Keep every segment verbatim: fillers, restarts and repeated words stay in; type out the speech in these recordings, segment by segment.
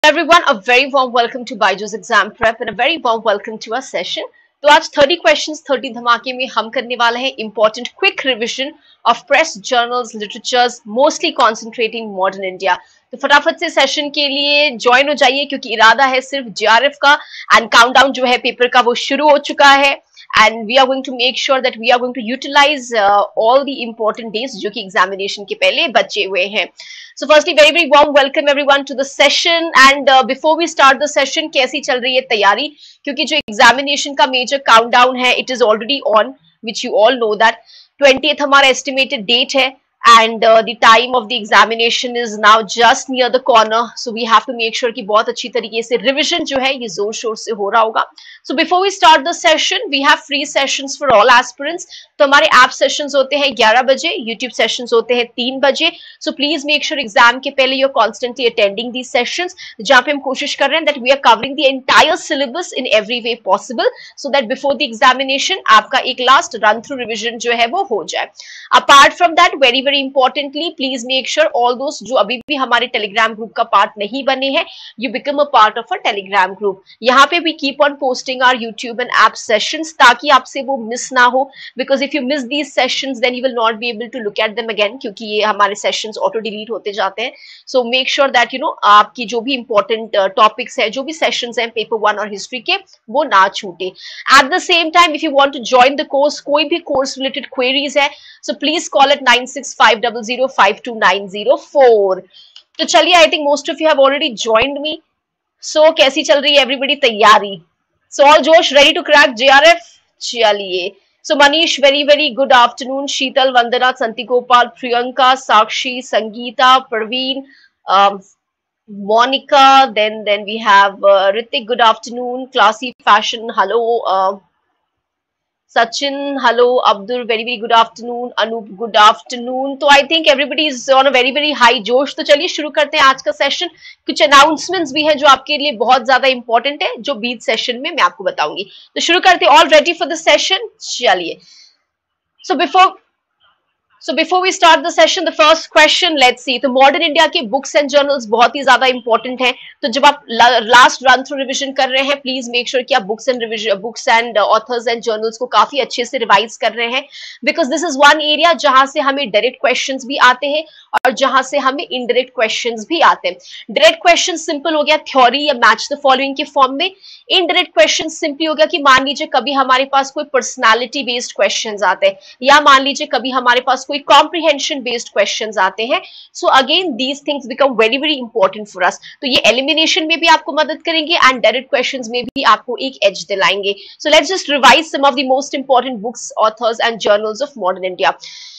Everyone, a very warm welcome to Byju's Exam Prep and a very warm welcome to our session. तो आज thirty questions, thirty धमाके में हम करने वाले हैं important quick revision of press, journals, literatures, mostly concentrating modern India. तो फटाफट से सेशन के लिए ज्वाइन हो जाइए क्योंकि इरादा है सिर्फ जेआरएफ का एंड काउंटडाउन जो है पेपर का वो शुरू हो चुका है. And we are going to make sure that we are going to utilize uh, all the important days जो कि examination के पहले बचे हुए हैं. So firstly, very very warm welcome everyone to the session. And uh, before we start the session, कैसी चल रही है तैयारी? क्योंकि जो examination का major countdown है, it is already on, which you all know that twentieth हमारा estimated date है. And uh, the time of the examination is now just near the corner, so we have to make sure कि बहुत अच्छी तरीके से revision जो है ये जोर शोर से हो रहा होगा. So before we start the session, we have free sessions for all aspirants. तो हमारे app sessions होते हैं ग्यारह बजे, YouTube sessions होते हैं तीन बजे. So please make sure exam के पहले you're constantly attending these sessions, जहाँ पे हम कोशिश कर रहे हैं that we are covering the entire syllabus in every way possible, so that before the examination आपका एक last run through revision जो है वो हो जाए. Apart from that, very very importantly, please make sure all those जो अभी भी हमारे टेलीग्राम ग्रुप का पार्ट नहीं बने हैं, you become a part of a telegram group. यहाँ पे we keep on posting our YouTube and app sessions ताकि आपसे वो मिस ना हो, because if you miss these sessions then you will not be able to look at them again क्योंकि ये हमारे sessions auto delete होते जाते हैं. So make sure that you know आपकी जो भी important uh, topics है, जो भी sessions हैं paper one और history के, वो ना छूटे. At the same time, if you want to join the course, कोई भी course related queries है, so please call at nine six five zero zero five two nine zero four. तो चलिए, I think most of you have already joined me. So कैसी चल रही है everybody तैयारी? So all जोश, ready to crack J R F? चलिए. So Manish, very very good afternoon. Sheetal, Vandana, Santi Gopal, Priyanka, Sakshi, Sangeeta, Praveen, um, Monica. Then then we have uh, Ritik. Good afternoon. Classy Fashion. Hello. Uh, Sachin, hello. Abdul, very very good afternoon. Anup, good afternoon. तो I think everybody is on a very very high जोश. तो चलिए शुरू करते हैं आज का session. कुछ अनाउंसमेंट्स भी हैं जो आपके लिए बहुत ज्यादा इंपॉर्टेंट है, जो बीच सेशन में मैं आपको बताऊंगी. तो शुरू करते हैं. All ready for the session? चलिए. So before So before we start the session, the first question, let's see. तो मॉडर्न इंडिया के बुक्स एंड जर्नल्स बहुत ही ज्यादा इंपॉर्टेंट हैं. तो जब आप लास्ट रन थ्रू रिवीजन कर रहे हैं, प्लीज मेक श्योर कि आप books and revision books and authors and journals को काफी अच्छे से रिवाइज कर रहे हैं, because this is one area जहां से हमें डायरेक्ट क्वेश्चंस भी आते हैं और जहां से हमें इनडायरेक्ट क्वेश्चंस भी आते हैं. डायरेक्ट क्वेश्चन सिंपल हो गया थ्योरी या मैच द फॉलोइंग के फॉर्म में. इनडायरेक्ट क्वेश्चन सिंपली हो गया कि मान लीजिए कभी हमारे पास कोई पर्सनालिटी बेस्ड क्वेश्चंस आते हैं, या मान लीजिए कभी हमारे पास कोई कॉम्प्रिहेंशन बेस्ड क्वेश्चंस आते हैं. So again these things become very very important for us. तो ये एलिमिनेशन में भी आपको मदद करेंगे एंड डायरेक्ट क्वेश्चंस में भी आपको एक एज दिलाएंगे. So let's just revise some of the most important books, authors and journals of modern India.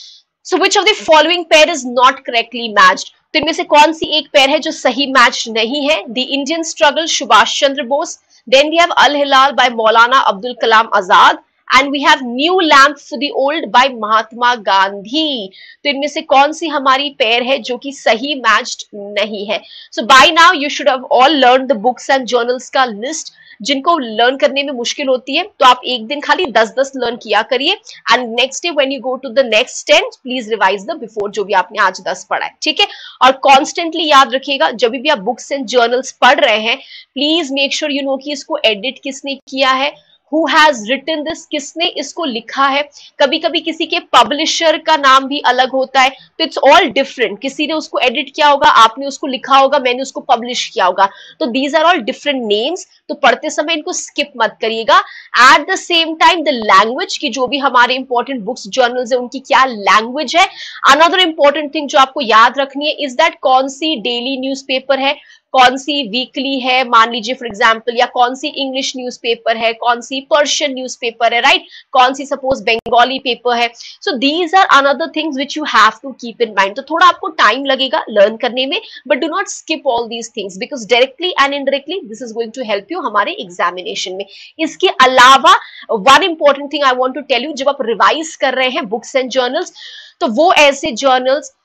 So which of the following pair is not correctly matched? तो इनमें से कौन सी एक पेयर है जो सही मैच नहीं है? The Indian Struggle, Subhash Chandra Bose. Then we have Al Hilal by Maulana Abdul Kalam Azad. And we have New Lamp for the Old by Mahatma Gandhi. तो इनमें से कौन सी हमारी पेयर है जो कि सही मैच्ड नहीं है? So by now you should have all learned the books and journals का लिस्ट. जिनको लर्न करने में मुश्किल होती है तो आप एक दिन खाली दस दस लर्न किया करिए, and next day when you go to the next ten please revise the before जो भी आपने आज दस पढ़ा है. ठीक है. और कॉन्स्टेंटली याद रखिएगा जब भी आप बुक्स एंड जर्नल्स पढ़ रहे हैं, please make sure you know कि इसको एडिट किसने किया है, Who has written this, किसने इसको लिखा है. कभी कभी किसी के पब्लिशर का नाम भी अलग होता है, तो इट्स ऑल डिफरेंट. किसी ने उसको एडिट किया होगा, आपने उसको लिखा होगा, मैंने उसको पब्लिश किया होगा. तो these are all different names. तो पढ़ते समय इनको स्किप मत करिएगा. At the same time the language की जो भी हमारे इंपॉर्टेंट बुक्स जर्नल्स है उनकी क्या लैंग्वेज है. अनदर इंपॉर्टेंट थिंग जो आपको याद रखनी है इज दैट कौन सी डेली न्यूज़पेपर है, कौन सी वीकली है, मान लीजिए फॉर एग्जांपल, या कौन सी इंग्लिश न्यूज़पेपर है, कौन सी पर्शियन न्यूज़पेपर है, राइट, कौन सी सपोज बंगाली पेपर है. So these are another things which you have to keep in mind. तो थोड़ा आपको टाइम लगेगा लर्न करने में, but do not skip all these things because directly and indirectly this is going to help you हमारे examination में. इसके अलावा one important thing I want to tell you, जब आप रिवाइज कर रहे हैं बुक्स एंड जर्नल्स, तो वो ऐसे जर्नल्स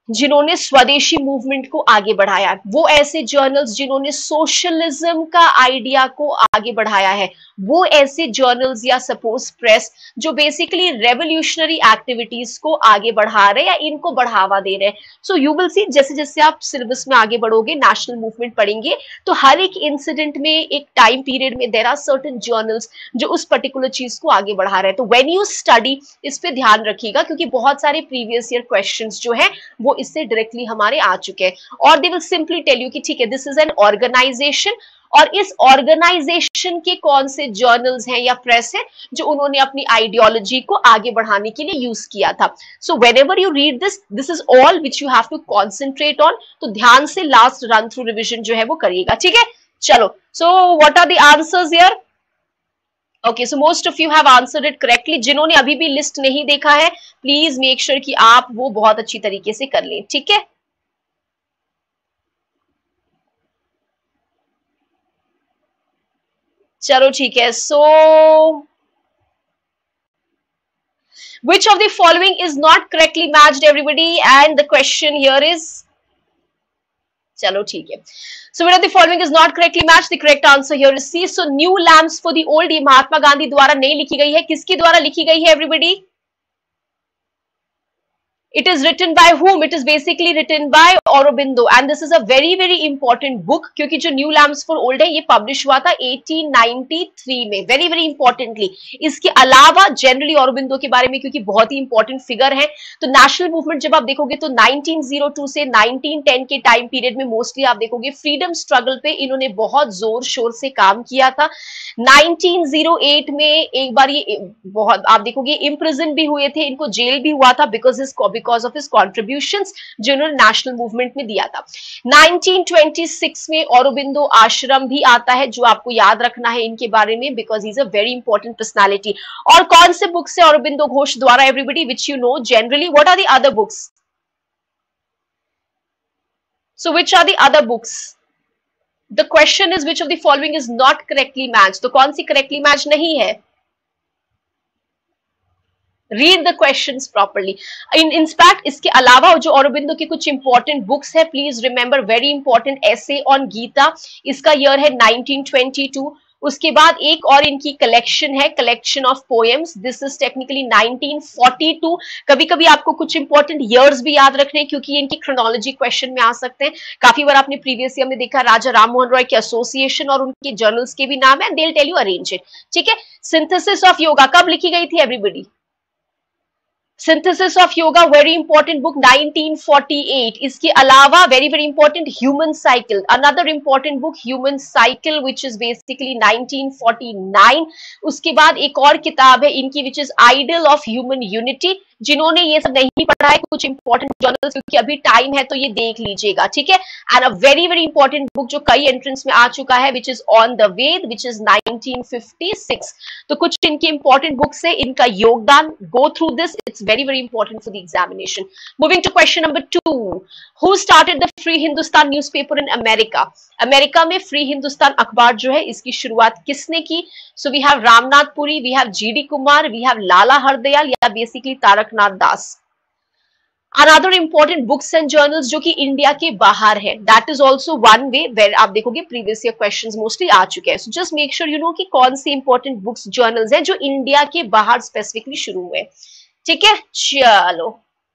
जिन्होंने स्वदेशी मूवमेंट को आगे बढ़ाया, वो ऐसे जर्नल्स जिन्होंने सोशलिज्म का आइडिया को आगे बढ़ाया है, वो ऐसे जर्नल्स या सपोज प्रेस जो बेसिकली रेवोल्यूशनरी एक्टिविटीज को आगे बढ़ा रहे हैं या इनको बढ़ावा दे रहे हैं। सो यू विल सी, जैसे जैसे आप सिलेबस में आगे बढ़ोगे, नेशनल मूवमेंट पढ़ेंगे, तो हर एक इंसिडेंट में, एक टाइम पीरियड में देयर आर सर्टेन जर्नल्स जो उस पर्टिकुलर चीज को आगे बढ़ा रहे हैं। तो व्हेन यू स्टडी, इस पे ध्यान रखिएगा, क्योंकि बहुत सारे प्रीवियस ईयर क्वेश्चंस जो है वो इससे डायरेक्टली हमारे आ चुके हैं। और they will simply tell you कि ठीक है, दिस इज एन ऑर्गेनाइजेशन, और इस ऑर्गेनाइजेशन के कौन से जर्नल्स हैं या प्रेस है जो उन्होंने अपनी आइडियोलॉजी को आगे बढ़ाने के लिए यूज किया था। So whenever you read this, this is all which you have to concentrate on. तो ध्यान से लास्ट रन थ्रू रिविजन जो है वो करिएगा, ठीक है। चलो, so what are the answers here? Okay, so most of you have answered it correctly. जिन्होंने अभी भी लिस्ट नहीं देखा है, प्लीज मेक श्योर कि आप वो बहुत अच्छी तरीके से कर लें, ठीक है। चलो ठीक है। सो which of the following is not correctly matched everybody, and the question here is, चलो ठीक है। So which of the following is not correctly matched? The correct answer here is C. So new lamps for the old, ये महात्मा गांधी द्वारा नहीं लिखी गई है, किसकी द्वारा लिखी गई है everybody? It is written by whom? It is basically written by Aurobindo, and this is a very very important book, क्योंकि जो New Lamps for Old है ये पब्लिश हुआ था eighteen ninety-three में, very very importantly। इसके अलावा जनरली Aurobindo के बारे में, क्योंकि बहुत ही इंपॉर्टेंट फिगर है, तो नेशनल मूवमेंट जब आप देखोगे तो nineteen oh two से nineteen ten के टाइम पीरियड में मोस्टली आप देखोगे फ्रीडम स्ट्रगल पे इन्होंने बहुत जोर शोर से काम किया था। nineteen oh eight में एक बार ये बहुत आप देखोगे इम्प्रिजन भी हुए थे, इनको जेल भी हुआ था बिकॉज इस बिकॉज ऑफ हिज कॉन्ट्रीब्यूशंस जो इन्होंने नेशनल मूवमेंट में दिया था। nineteen twenty-six में औरोबिंदो आश्रम भी आता है, जो आपको याद रखना है इनके बारे में, because is a very important personality. और कौन से बुक्स है औरोबिंदो घोष द्वारा everybody which you know generally? What are the other books? So which are the other books? The question is which of the following is not correctly match, तो कौन सी correctly match नहीं है? Read the questions properly. In in fact इसके अलावा जो औरोबिंदो की कुछ इंपॉर्टेंट बुक्स है, please remember, very important essay on Gita, इसका ईयर है nineteen twenty-two। उसके बाद एक और इनकी कलेक्शन है, collection of poems, this is technically nineteen forty-two। कभी कभी आपको कुछ इंपॉर्टेंट ईयर्स भी याद रखने, क्योंकि इनकी क्रोनोलॉजी क्वेश्चन में आ सकते हैं। काफी बार आपने प्रीवियस ईयर में देखा राजा राम मोहन रॉय के एसोसिएशन और उनके जर्नल्स के भी नाम है, they will tell you arrange it, ठीक है। सिंथेसिस ऑफ योगा कब लिखी गई थी everybody? Synthesis of yoga very important book nineteen forty-eight। इसके अलावा very very important human cycle, another important book human cycle which is basically nineteen forty-nine। उसके बाद एक और किताब है इनकी which is ideal of human unity. जिन्होंने ये सब नहीं पढ़ा है, कुछ इंपॉर्टेंट जर्नल्स, क्योंकि अभी टाइम है तो ये देख लीजिएगा, ठीक है। And a very very important book जो कई एंट्रेंस में आ चुका है which is on the Veda which is nineteen fifty-six। तो कुछ इनकी इंपॉर्टेंट बुक्स है, इनका योगदान, go through this, it's very very important for the examination. Moving to question number two, who started the Free Hindustan newspaper in America? America में free Hindustan अखबार जो है इसकी शुरुआत किसने की? So we have Ramnath Puri, we have G D Kumar, we have Lala Hardayal या basically Taraknath Das. Another important books and journals जो कि इंडिया के बाहर है, that is also one way where आप देखोगे previous year questions mostly आ चुके हैं। So just make sure you know कि कौन सी important books journals हैं जो इंडिया के बाहर स्पेसिफिकली शुरू हुए, ठीक है। चलो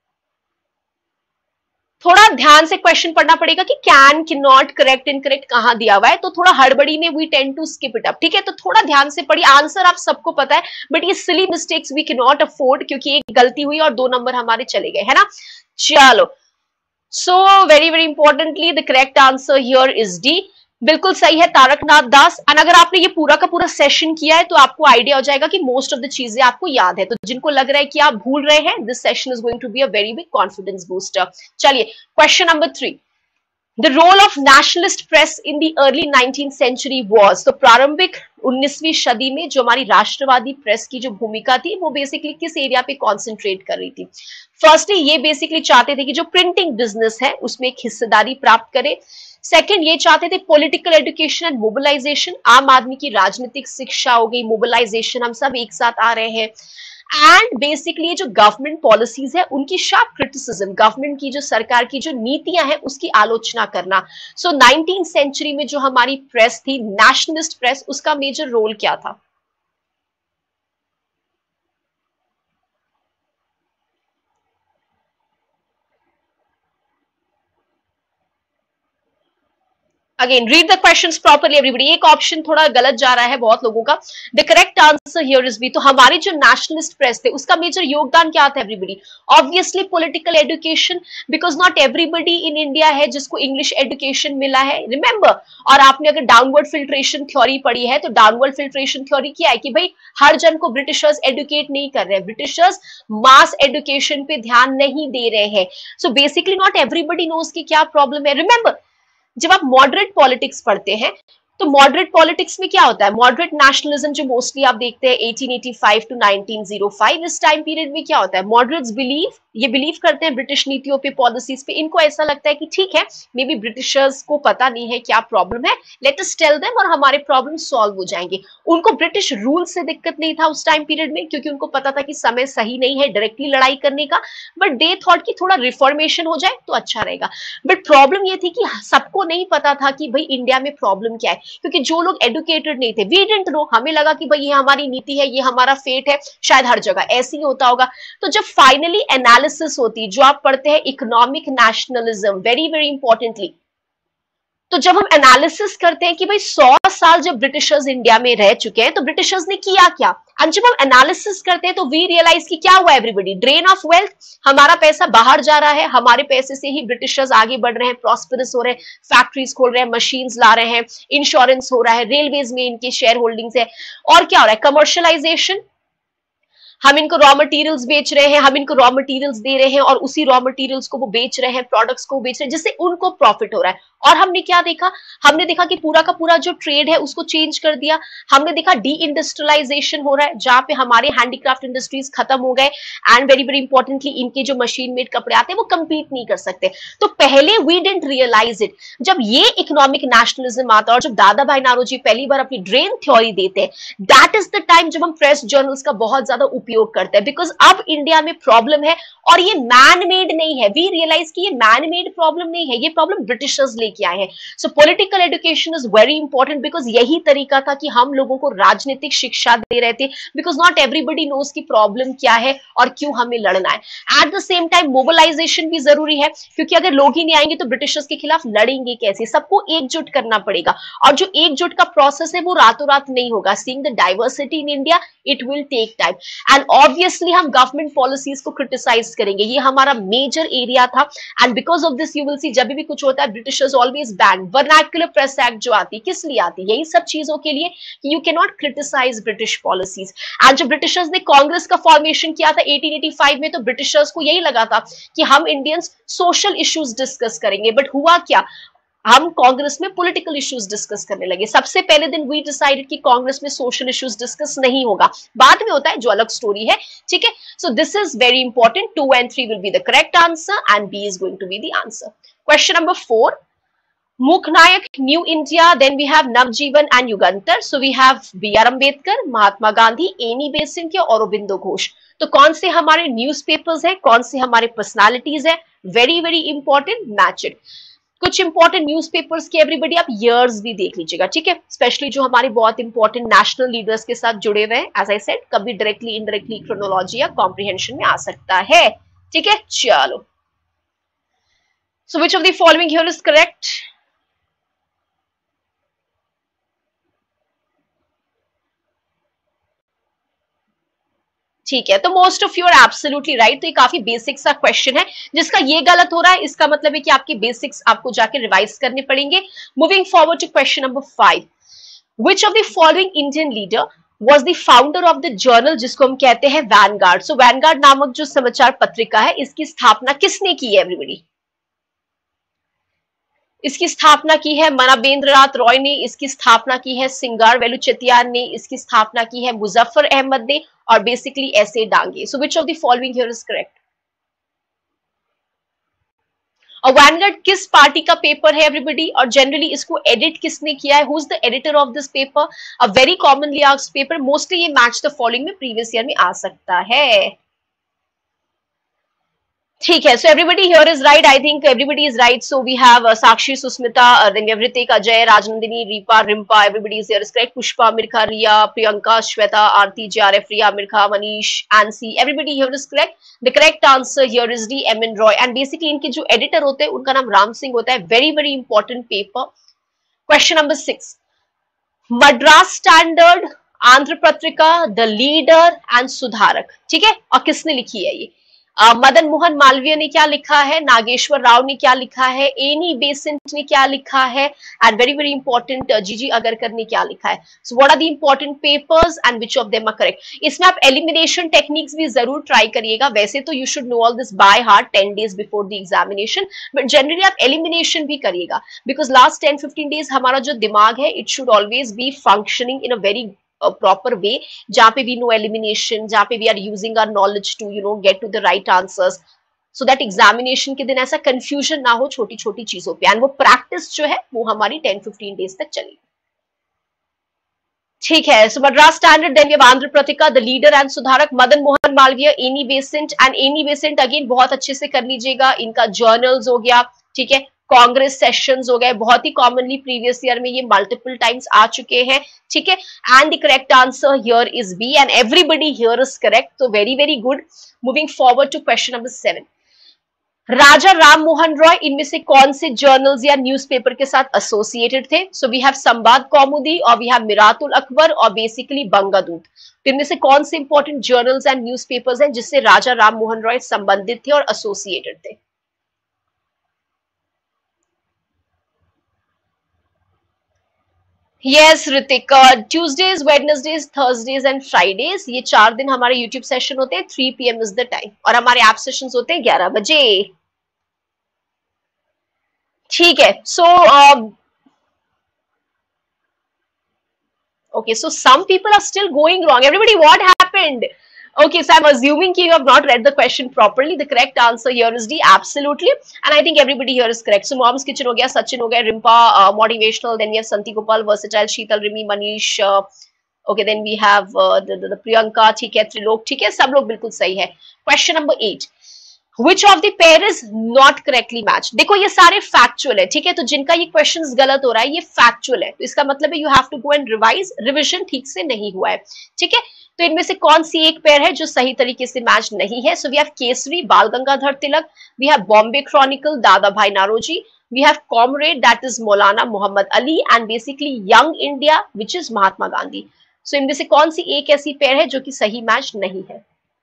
थोड़ा ध्यान से क्वेश्चन पढ़ना पड़ेगा कि can, can not, correct, incorrect कहां दिया हुआ है, तो थोड़ा हड़बड़ी में we tend to skip it up, ठीक है। तो थोड़ा ध्यान से पढ़िए, आंसर आप सबको पता है, बट ये silly mistakes we can not afford, क्योंकि एक गलती हुई और दो नंबर हमारे चले गए, है ना। चलो, so very very importantly the correct answer here is D, बिल्कुल सही है, तारकनाथ दास। और अगर आपने ये पूरा का पूरा सेशन किया है तो आपको आइडिया हो जाएगा कि मोस्ट ऑफ द चीजें आपको याद है। तो जिनको लग रहा है कि आप भूल रहे हैं, this session is going to be a very big confidence booster. चलिए question number three, the role of nationalist press in the early nineteenth century was, तो प्रारंभिक उन्नीसवीं सदी में जो हमारी राष्ट्रवादी प्रेस की जो भूमिका थी वो बेसिकली किस एरिया पे कॉन्सेंट्रेट कर रही थी? फर्स्टली ये बेसिकली चाहते थे कि जो प्रिंटिंग बिजनेस है उसमें एक हिस्सेदारी प्राप्त करे। सेकंड, ये चाहते थे पॉलिटिकल एजुकेशन एंड मोबिलाइजेशन, आम आदमी की राजनीतिक शिक्षा हो गई, मोबिलाइजेशन, हम सब एक साथ आ रहे हैं। एंड बेसिकली जो गवर्नमेंट पॉलिसीज है उनकी शार्प क्रिटिसिज्म, गवर्नमेंट की जो सरकार की जो नीतियां हैं उसकी आलोचना करना। सो नाइनटीन सेंचुरी में जो हमारी प्रेस थी, नेशनलिस्ट प्रेस, उसका मेजर रोल क्या था? Again read the questions properly everybody. एक ऑप्शन थोड़ा गलत जा रहा है बहुत लोगों का। The correct answer here is B. तो हमारे जो नेशनलिस्ट प्रेस थे उसका मेजर योगदान क्या था everybody? Obviously political education, because not everybody in India है जिसको इंग्लिश एजुकेशन मिला है, रिमेंबर। और आपने अगर डाउनवर्ड फिल्ट्रेशन थ्योरी पढ़ी है तो डाउनवर्ड फिल्ट्रेशन थ्योरी क्या है कि भाई हर जन को ब्रिटिशर्स एडुकेट नहीं कर रहे हैं, ब्रिटिशर्स मास एडुकेशन पे ध्यान नहीं दे रहे हैं। So basically not everybody knows कि क्या प्रॉब्लम है। रिमेंबर, जब आप मॉडरेट पॉलिटिक्स पढ़ते हैं तो मॉडरेट पॉलिटिक्स में क्या होता है? मॉडरेट नेशनलिज्म जो मोस्टली आप देखते हैं eighteen eighty five to nineteen O five, इस टाइम पीरियड में क्या होता है? मॉडरेट्स बिलीव, ये बिलीव करते हैं ब्रिटिश नीतियों पे, पॉलिसीज पे। इनको ऐसा लगता है कि ठीक है, मे बी ब्रिटिशर्स को पता नहीं है क्या प्रॉब्लम है, लेट अस टेल देम और हमारे प्रॉब्लम सॉल्व हो जाएंगे। उनको ब्रिटिश रूल से दिक्कत नहीं था उस टाइम पीरियड में, क्योंकि उनको पता था कि समय सही नहीं है डायरेक्टली लड़ाई करने का, बट दे थॉट कि थोड़ा रिफॉर्मेशन हो जाए तो अच्छा रहेगा। बट प्रॉब्लम ये थी कि सबको नहीं पता था कि भाई इंडिया में प्रॉब्लम क्या है, क्योंकि जो लोग एडुकेटेड नहीं थे, वी डिडंट नो, हमें लगा कि भाई ये हमारी नीति है, ये हमारा फेट है, शायद हर जगह ऐसे ही होता होगा। तो जब फाइनली एनालिसिस होती, जो आप पढ़ते हैं economic nationalism, very very importantly, तो जब हम एनालिसिस करते हैं कि भाई सौ साल जब ब्रिटिशर्स इंडिया में रह चुके हैं तो ब्रिटिशर्स ने किया क्या, और जब हम एनालिसिस करते हैं तो वी रियलाइज कि क्या हुआ एवरीबॉडी? ड्रेन ऑफ वेल्थ, हमारा पैसा बाहर जा रहा है, हमारे पैसे से ही ब्रिटिशर्स आगे बढ़ रहे हैं, प्रॉस्पेरस हो रहे हैं, फैक्ट्रीज खोल रहे हैं, मशीन्स ला रहे हैं, इंश्योरेंस हो रहा है, रेलवेज में इनके शेयर होल्डिंग्स है, और क्या हो रहा है? कमर्शियलाइजेशन, हम इनको रॉ मटेरियल्स बेच रहे हैं, हम इनको रॉ मटेरियल्स दे रहे हैं और उसी रॉ मटेरियल्स को वो बेच रहे हैं, प्रोडक्ट्स को बेच रहे हैं, जिससे उनको प्रॉफिट हो रहा है। और हमने क्या देखा? हमने देखा कि पूरा का पूरा जो ट्रेड है उसको चेंज कर दिया। हमने देखा डी इंडस्ट्रियलाइजेशन हो रहा है, जहां पे हमारे हैंडीक्राफ्ट इंडस्ट्रीज खत्म हो गए, एंड वेरी वेरी इंपॉर्टेंटली इनके जो मशीन मेड कपड़े आते हैं वो कंपीट नहीं कर सकते। तो पहले वी डिडंट रियलाइज इट। जब ये इकोनॉमिक नेशनलिज्म आता है और जब दादा भाई नारोजी पहली बार अपनी ड्रेन थ्योरी देते हैं, दैट इज द टाइम जब हम प्रेस जर्नल्स का बहुत ज्यादा उपयोग करते हैं, बिकॉज अब इंडिया में प्रॉब्लम है और ये मैन मेड नहीं है। वी रियलाइज कि ये मैन मेड प्रॉब्लम नहीं है, ये प्रॉब्लम ब्रिटिशर्स लेके आए हैं। So political education is very important, because यही तरीका था कि हम लोगों को राजनीतिक शिक्षा दे रहे थे, बिकॉज नॉट एवरीबडी नोज की प्रॉब्लम क्या है और क्यों हमें लड़ना है। At the same time mobilization भी जरूरी है, क्योंकि अगर लोग ही नहीं आएंगे तो ब्रिटिशर्स के खिलाफ लड़ेंगे कैसे? सबको एकजुट करना पड़ेगा, और जो एकजुट का प्रोसेस है वो रातों रात नहीं होगा। Seeing the diversity in India, it will take time, and obviously हम गवर्नमेंट पॉलिसीज को क्रिटिसाइज करेंगे, ये हमारा मेजर एरिया था। And because of this you will see, जब भी कुछ होता है britishers always ban vernacular press act जो आती, किस लिए आती? यही सब चीजों के लिए कि you can not criticise British policies. And जब ब्रिटिशर्स ने कांग्रेस का फॉर्मेशन किया था एटीन एटी फाइव में, तो ब्रिटिशर्स को यही लगा था कि हम इंडियंस सोशल इश्यूज डिस्कस करेंगे, बट हुआ क्या? हम कांग्रेस में पॉलिटिकल इश्यूज डिस्कस करने लगे। सबसे पहले दिन वी डिसाइडेड कि कांग्रेस में सोशल इश्यूज डिस्कस नहीं होगा, बाद में होता है जो अलग स्टोरी है, ठीक है। So this is very important. Two and three will be the correct answer and B is going to be the answer. Question number four, Mukh Nayak, New India, then we have Navjeevan and Yugantar. So we have B R Ambedkar, Mahatma Gandhi, Annie Besant और Aurobindo Ghosh। तो कौन से हमारे newspapers है, कौन से हमारे personalities है? Very very important, match it. कुछ इंपॉर्टेंट न्यूज़पेपर्स के एवरीबॉडी आप ईयर्स भी देख लीजिएगा, ठीक है, स्पेशली जो हमारे बहुत इंपॉर्टेंट नेशनल लीडर्स के साथ जुड़े हुए हैं। एज आई सेड, कभी डायरेक्टली इनडायरेक्टली क्रोनोलॉजी या कॉम्प्रिहेंशन में आ सकता है, ठीक है। चलो, so which of the following here is correct? ठीक है, तो most of you are absolutely right. तो ये काफी बेसिक सा क्वेश्चन है, जिसका ये गलत हो रहा है इसका मतलब है कि आपके बेसिक्स आपको जाके रिवाइज करने पड़ेंगे। Moving forward to question number five, which of the following Indian leader was the founder of the journal जिसको हम कहते हैं वैनगार्ड। सो वैनगार्ड नामक जो समाचार पत्रिका है, इसकी स्थापना किसने की है एवरीबॉडी? इसकी स्थापना की है मानवेंद्रनाथ रॉय ने, इसकी स्थापना की है सिंगार वेलु चेतियार ने, इसकी स्थापना की है मुजफ्फर अहमद ने, और बेसिकली ऐसे Dange. So which of the following here is correct? और वैनगार्ड किस पार्टी का पेपर है एवरीबडी, और जनरली इसको एडिट किसने किया है, who is the editor of this paper, a very commonly asked paper, mostly ये मैच द फॉलोइंग में प्रीवियस ईयर में आ सकता है। ठीक है, so everybody here is right, I think everybody is right, so we have Sakshi, Susmita, then Hrithik, Ajay, Rajnandini, Reepa, Rimpa, everybody is here is correct, Pushpa, Mirkha, Riya, Priyanka, Shweta, Aarti, JRF, Riya, Mirkha, Manish, Ancy, everybody here is correct. The correct answer here is D, M N Roy, and basically इनके जो editor होते हैं उनका नाम राम सिंह होता है, very very important paper. Question number six, Madras standard, Andhra Patrika, the leader and सुधारक, ठीक है, और किसने लिखी है ये? Uh, मदन मोहन मालवीय ने क्या लिखा है, नागेश्वर राव ने क्या लिखा है, एनी बेसेंट ने क्या लिखा है, एंड वेरी वेरी इंपॉर्टेंट जीजी अगरकर ने क्या लिखा है। So what are the important papers and which of them are correct. इसमें आप एलिमिनेशन टेक्निक्स भी जरूर ट्राई करिएगा, वैसे तो you should know all this by heart ten days before the examination, but generally आप एलिमिनेशन भी करिएगा, because last ten fifteen days हमारा जो दिमाग है it should always be functioning in a very proper way, जहां पे भी नो एलिमिनेशन, जहां पे we are using our knowledge to you know get to the right answers, so that examination के दिन ऐसा कंफ्यूजन ना हो छोटी छोटी चीजों पे, एंड वो प्रैक्टिस जो है वो हमारी टेन फिफ्टीन डेज तक चलेगी। ठीक है, so Madras standard, then we have Andhra Patrika, the leader and Sudharak, Madan Mohan Malaviya, Annie Besant, and Annie Besant again बहुत अच्छे से कर लीजिएगा, इनका जर्नल्स हो गया, ठीक है, कांग्रेस सेशंस हो गए, बहुत ही कॉमनली प्रीवियस ईयर में ये मल्टीपल टाइम्स आ चुके हैं, ठीक है, and the correct answer here is B, and everybody here is correct, तो very very good. Moving forward to question number seven, Raja Ram Mohan Roy इनमें से कौन से जर्नल्स या न्यूज़पेपर के साथ एसोसिएटेड थे? सो वी हैव संवाद कौमुदी, और वी हैव मिरातुल अकबर, और बेसिकली बंगादूत। तो इनमें से कौन से इंपॉर्टेंट जर्नल्स एंड न्यूज़पेपर्स हैं जिससे राजा राम मोहन रॉय संबंधित थे और एसोसिएटेड थे? Yes Hrithik, Tuesdays, Wednesdays, Thursdays and Fridays, ये चार दिन हमारे यूट्यूब सेशन होते हैं, three P M is the time, और हमारे ऐप सेशंस होते हैं ग्यारह बजे। ठीक है, so okay, so some people are still going wrong, everybody what happened? Okay, so I'm assuming you have not read the question properly. The correct answer here is D, absolutely. And I think everybody here is correct. So Mom's Kitchen हो गया, Sachin हो गया, Rimpa, uh, motivational, then we have Santi Gopal, versatile, Sheetal, Rimi, Manish, uh, okay, then we have uh, the, the, the Priyanka, ठीक है, त्रिलोक, ठीक है, सब लोग बिल्कुल सही है। Question number eight. Which of the pair is not correctly matched? देखो ये सारे factual है, ठीक है, तो जिनका ये questions गलत हो रहा है ये factual है, तो इसका मतलब है you have to go and revise, revision ठीक से नहीं हुआ है, ठीक है। तो इनमें से कौन सी एक पेयर है जो सही तरीके से मैच नहीं है? So we have Kesari, Bal Gangadhar Tilak, we have Bombay Chronicle, Dadabhai Naoroji, we have Comrade, that is Maulana Mohammad Ali, and basically Young India which is Mahatma Gandhi. So इनमें से कौन सी एक ऐसी पेयर है जो कि सही मैच नहीं है?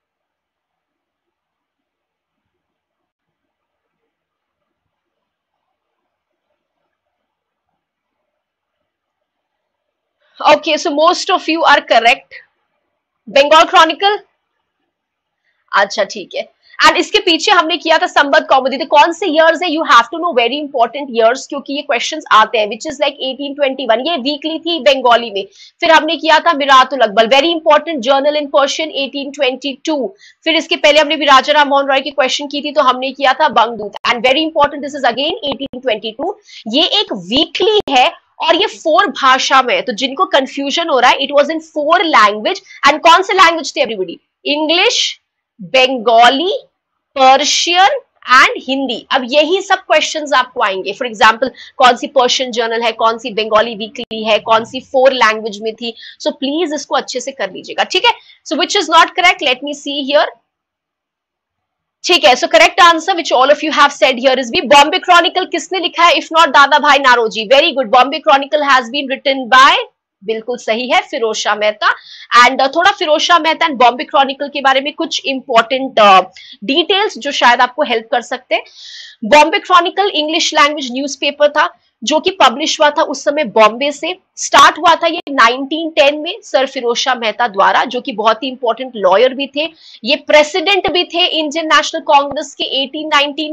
Okay, so most of you are correct. Bengal Chronicle, अच्छा ठीक है, एंड इसके पीछे हमने किया था संबद्ध कौमुदी। तो कौन से इयर्स है? You have to know very important years, क्योंकि ये क्वेश्चंस आते हैं, which is like eighteen twenty one, ये वीकली थी बंगाली में। फिर हमने किया था Miratul Akbar, very important journal in Persian, eighteen twenty two. फिर इसके पहले हमने भी राजा राम मोहन रॉय की क्वेश्चन की थी, तो हमने किया था Bangadoot, and very important this is again eighteen twenty two. ये एक वीकली है और ये फोर भाषा में है, तो जिनको कंफ्यूजन हो रहा है, it was in four language, and कौन से लैंग्वेज थे everybody? English, Bengali, Persian and Hindi. अब यही सब क्वेश्चंस आपको आएंगे। फॉर एग्जांपल, कौन सी पर्शियन जर्नल है, कौन सी बंगाली वीकली है, कौन सी फोर लैंग्वेज में थी। सो so, प्लीज इसको अच्छे से कर लीजिएगा, ठीक है। So which is not correct, let me see here. ठीक है, so correct answer which all of you have said here is B, Bombay Chronicle किसने लिखा है? If not Dadabhai Naoroji, very good, Bombay Chronicle has been written by, बिल्कुल सही है, Feroz Shah Mehta. And uh, थोड़ा Feroz Shah Mehta and Bombay Chronicle के बारे में कुछ इंपॉर्टेंट डिटेल्स uh, जो शायद आपको हेल्प कर सकते हैं। Bombay Chronicle English language newspaper था जो कि पब्लिश हुआ था उस समय बॉम्बे से। स्टार्ट हुआ था ये नाइनटीन टेन में सर फिरोज शाह मेहता द्वारा, जो कि बहुत ही इंपॉर्टेंट लॉयर भी थे। ये प्रेसिडेंट भी थे इंडियन नेशनल कांग्रेस के एटीन नाइनटीन में,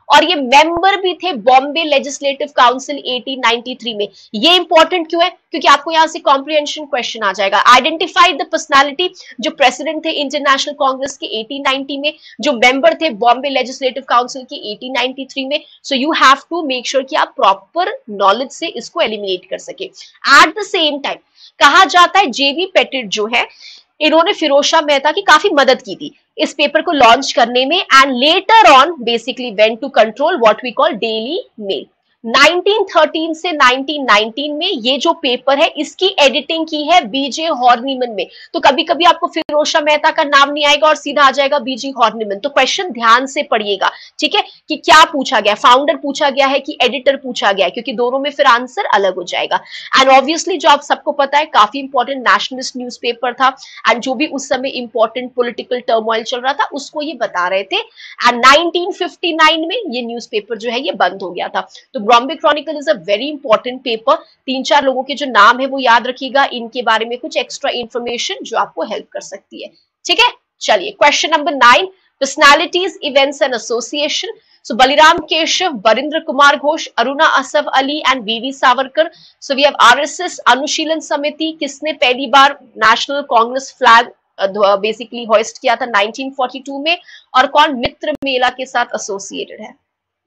और ये मेंबर भी थे Bombay legislative council eighteen ninety three में। ये इंपॉर्टेंट क्यों है? क्योंकि आपको यहां से कॉम्प्रिहेंशन क्वेश्चन आ जाएगा। आइडेंटिफाई द पर्सनालिटी, जो प्रेसिडेंट थे इंडियन नेशनल कांग्रेस के एटीन नाइंटी में, जो मेंबर थे बॉम्बे लेजिस्लेटिव काउंसिल के एटीन नाइंटी थ्री में। So you have to make sure कि आप प्रॉपर नॉलेज से इसको एलिमिनेट कर सके। एट द सेम टाइम कहा जाता है जेबी पेटिट जो है, इन्होंने फिरोज शाह मेहता की काफी मदद की थी इस पेपर को लॉन्च करने में, and later on basically went to control what we call Daily Mail. Nineteen thirteen से नाइंटीन नाइंटीन में ये जो पेपर है इसकी एडिटिंग की है बीजे हॉर्निमन में। तो कभी कभी आपको फिरोज शाह मेहता का नाम नहीं आएगा और सीधा आ जाएगा बीजे हॉर्निमन। तो क्वेश्चन ध्यान से पढ़िएगा, ठीक है, कि क्या पूछा गया, फाउंडर पूछा गया है कि एडिटर पूछा गया है, क्योंकि दोनों में फिर आंसर अलग हो जाएगा। एंड ऑब्वियसली जो आप सबको पता है काफी इंपॉर्टेंट नेशनलिस्ट न्यूज़पेपर था, एंड जो भी उस समय इंपॉर्टेंट पॉलिटिकल टर्मोइल चल रहा था उसको ये बता रहे थे। एंड नाइंटीन फिफ्टी नाइन में ये न्यूज़पेपर जो है ये बंद हो गया था। तो Bombay Chronicle is a very important paper. तीन चार लोगों के जो नाम है वो याद रखिएगा, इनके बारे में कुछ एक्स्ट्रा इंफॉर्मेशन जो आपको हेल्प कर सकती है, ठीक है। चलिए question number nine, personalities, events and association. So Baliram Keshav, Barindra Kumar Ghosh, Aruna Asaf Ali and V V Savarkar. So we have RSS Anushilan Samiti, किसने पहली बार national congress flag basically hoist किया था नाइंटीन फोर्टी टू में, और कौन मित्र मेला के साथ एसोसिएटेड है?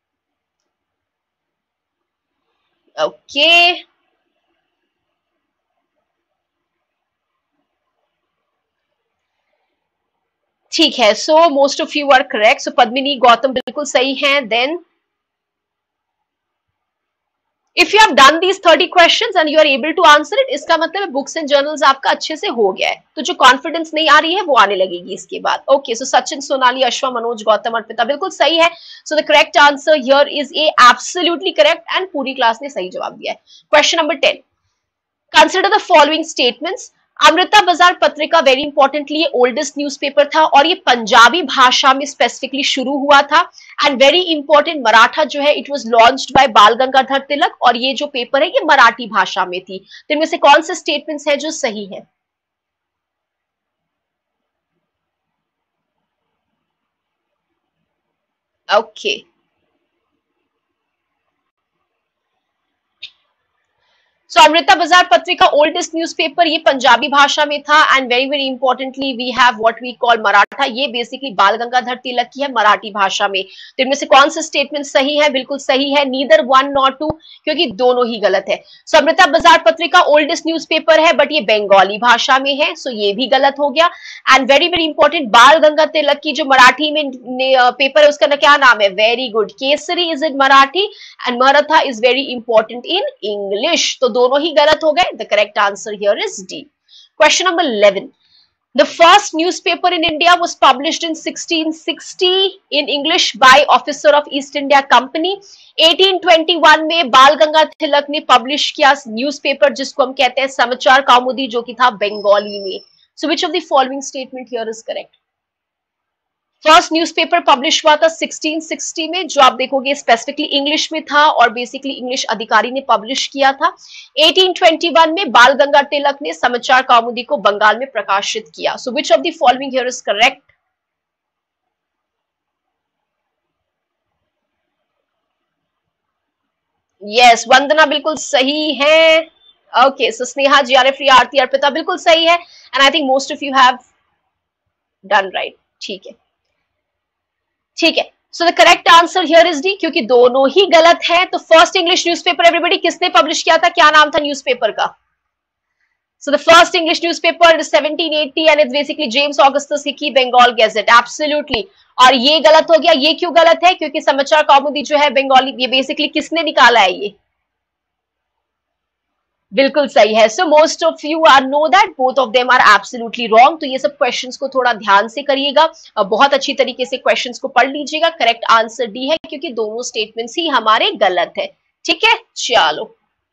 Okay okay. ठीक है, so most of you are correct. So Padmini Gautam बिल्कुल सही हैं। Then if you have done these thirty questions and you are able to answer it, इसका मतलब है बुक्स एंड जर्नल्स आपका अच्छे से हो गया है। तो जो कॉन्फिडेंस नहीं आ रही है वो आने लगेगी इसके बाद। ओके, सो सचिन, सोनाली, अश्वा, मनोज, गौतम, अर्पिता बिल्कुल सही है। So the correct answer here is A, absolutely correct, and पूरी क्लास ने सही जवाब दिया है। Question number ten, consider the following statements. Amrita Bazar Patrika very importantly oldest newspaper था और ये पंजाबी भाषा में स्पेसिफिकली शुरू हुआ था। एंड वेरी इंपॉर्टेंट, मराठा जो है इट वाज लॉन्च्ड बाय बाल गंगाधर तिलक, और ये जो पेपर है ये मराठी भाषा में थी। तो इनमें से कौन से स्टेटमेंट्स है जो सही है? Okay okay. So so, Amrita Bazar Patrika oldest newspaper, ये पंजाबी भाषा में था। And very very importantly we have what we call Maratha, ये बेसिकली बाल गंगाधर तिलक की है मराठी भाषा में। तो इनमें से कौन से स्टेटमेंट सही है? बिल्कुल सही है, नीदर वन नॉर टू, क्योंकि दोनों ही गलत है। So so, Amrita Bazar Patrika oldest newspaper है बट ये बंगाली भाषा में है, सो so ये भी गलत हो गया। एंड वेरी वेरी इंपॉर्टेंट, बाल गंगाधर तिलक की जो मराठी में पेपर है उसका क्या नाम है? Very good, Kesari is in Marathi and Maratha is very important in English. तो दोनों ही गलत हो गए। The correct answer here is D. Question number eleven, the first newspaper in India was published in sixteen sixty in English by officer of East India Company. Eighteen twenty one में बाल गंगाधर तिलक ने publish किया newspaper जिसको हम कहते हैं समाचार कौमुदी, जो कि था बंगाली में। So which of the following statement here is correct? First newspaper publish हुआ था सिक्सटीन सिक्सटी में, जो आप देखोगे स्पेसिफिकली इंग्लिश में था और बेसिकली इंग्लिश अधिकारी ने पब्लिश किया था। एटीन ट्वेंटी वन में बाल गंगाधर तिलक ने समाचार कौमुदी को बंगाल में प्रकाशित किया। So which of the following here is correct? Yes, Vandana बिल्कुल सही है। ओके, सो स्नेहा, जियारफ्री, आरती, अर्पिता बिल्कुल सही है। And I think most of you have done right. ठीक है ठीक है, so the correct answer here is D, क्योंकि दोनों ही गलत है। तो फर्स्ट इंग्लिश न्यूज़पेपर एवरीबॉडी किसने पब्लिश किया था? क्या नाम था न्यूज़पेपर का? So the first English newspaper seventeen eighty and it's basically James Augustus Hicky Bengal Gazette. Absolutely, और ये गलत हो गया। ये क्यों गलत है? क्योंकि समाचार कौमुदी जो है बंगाली, ये बेसिकली किसने निकाला है? ये बिल्कुल सही है। So most of you are know that both of them are absolutely wrong. तो ये सब क्वेश्चंस को थोड़ा ध्यान से करिएगा, बहुत अच्छी तरीके से क्वेश्चंस को पढ़ लीजिएगा। करेक्ट आंसर डी है, क्योंकि दोनों स्टेटमेंट्स ही हमारे गलत है। ठीक है, चलो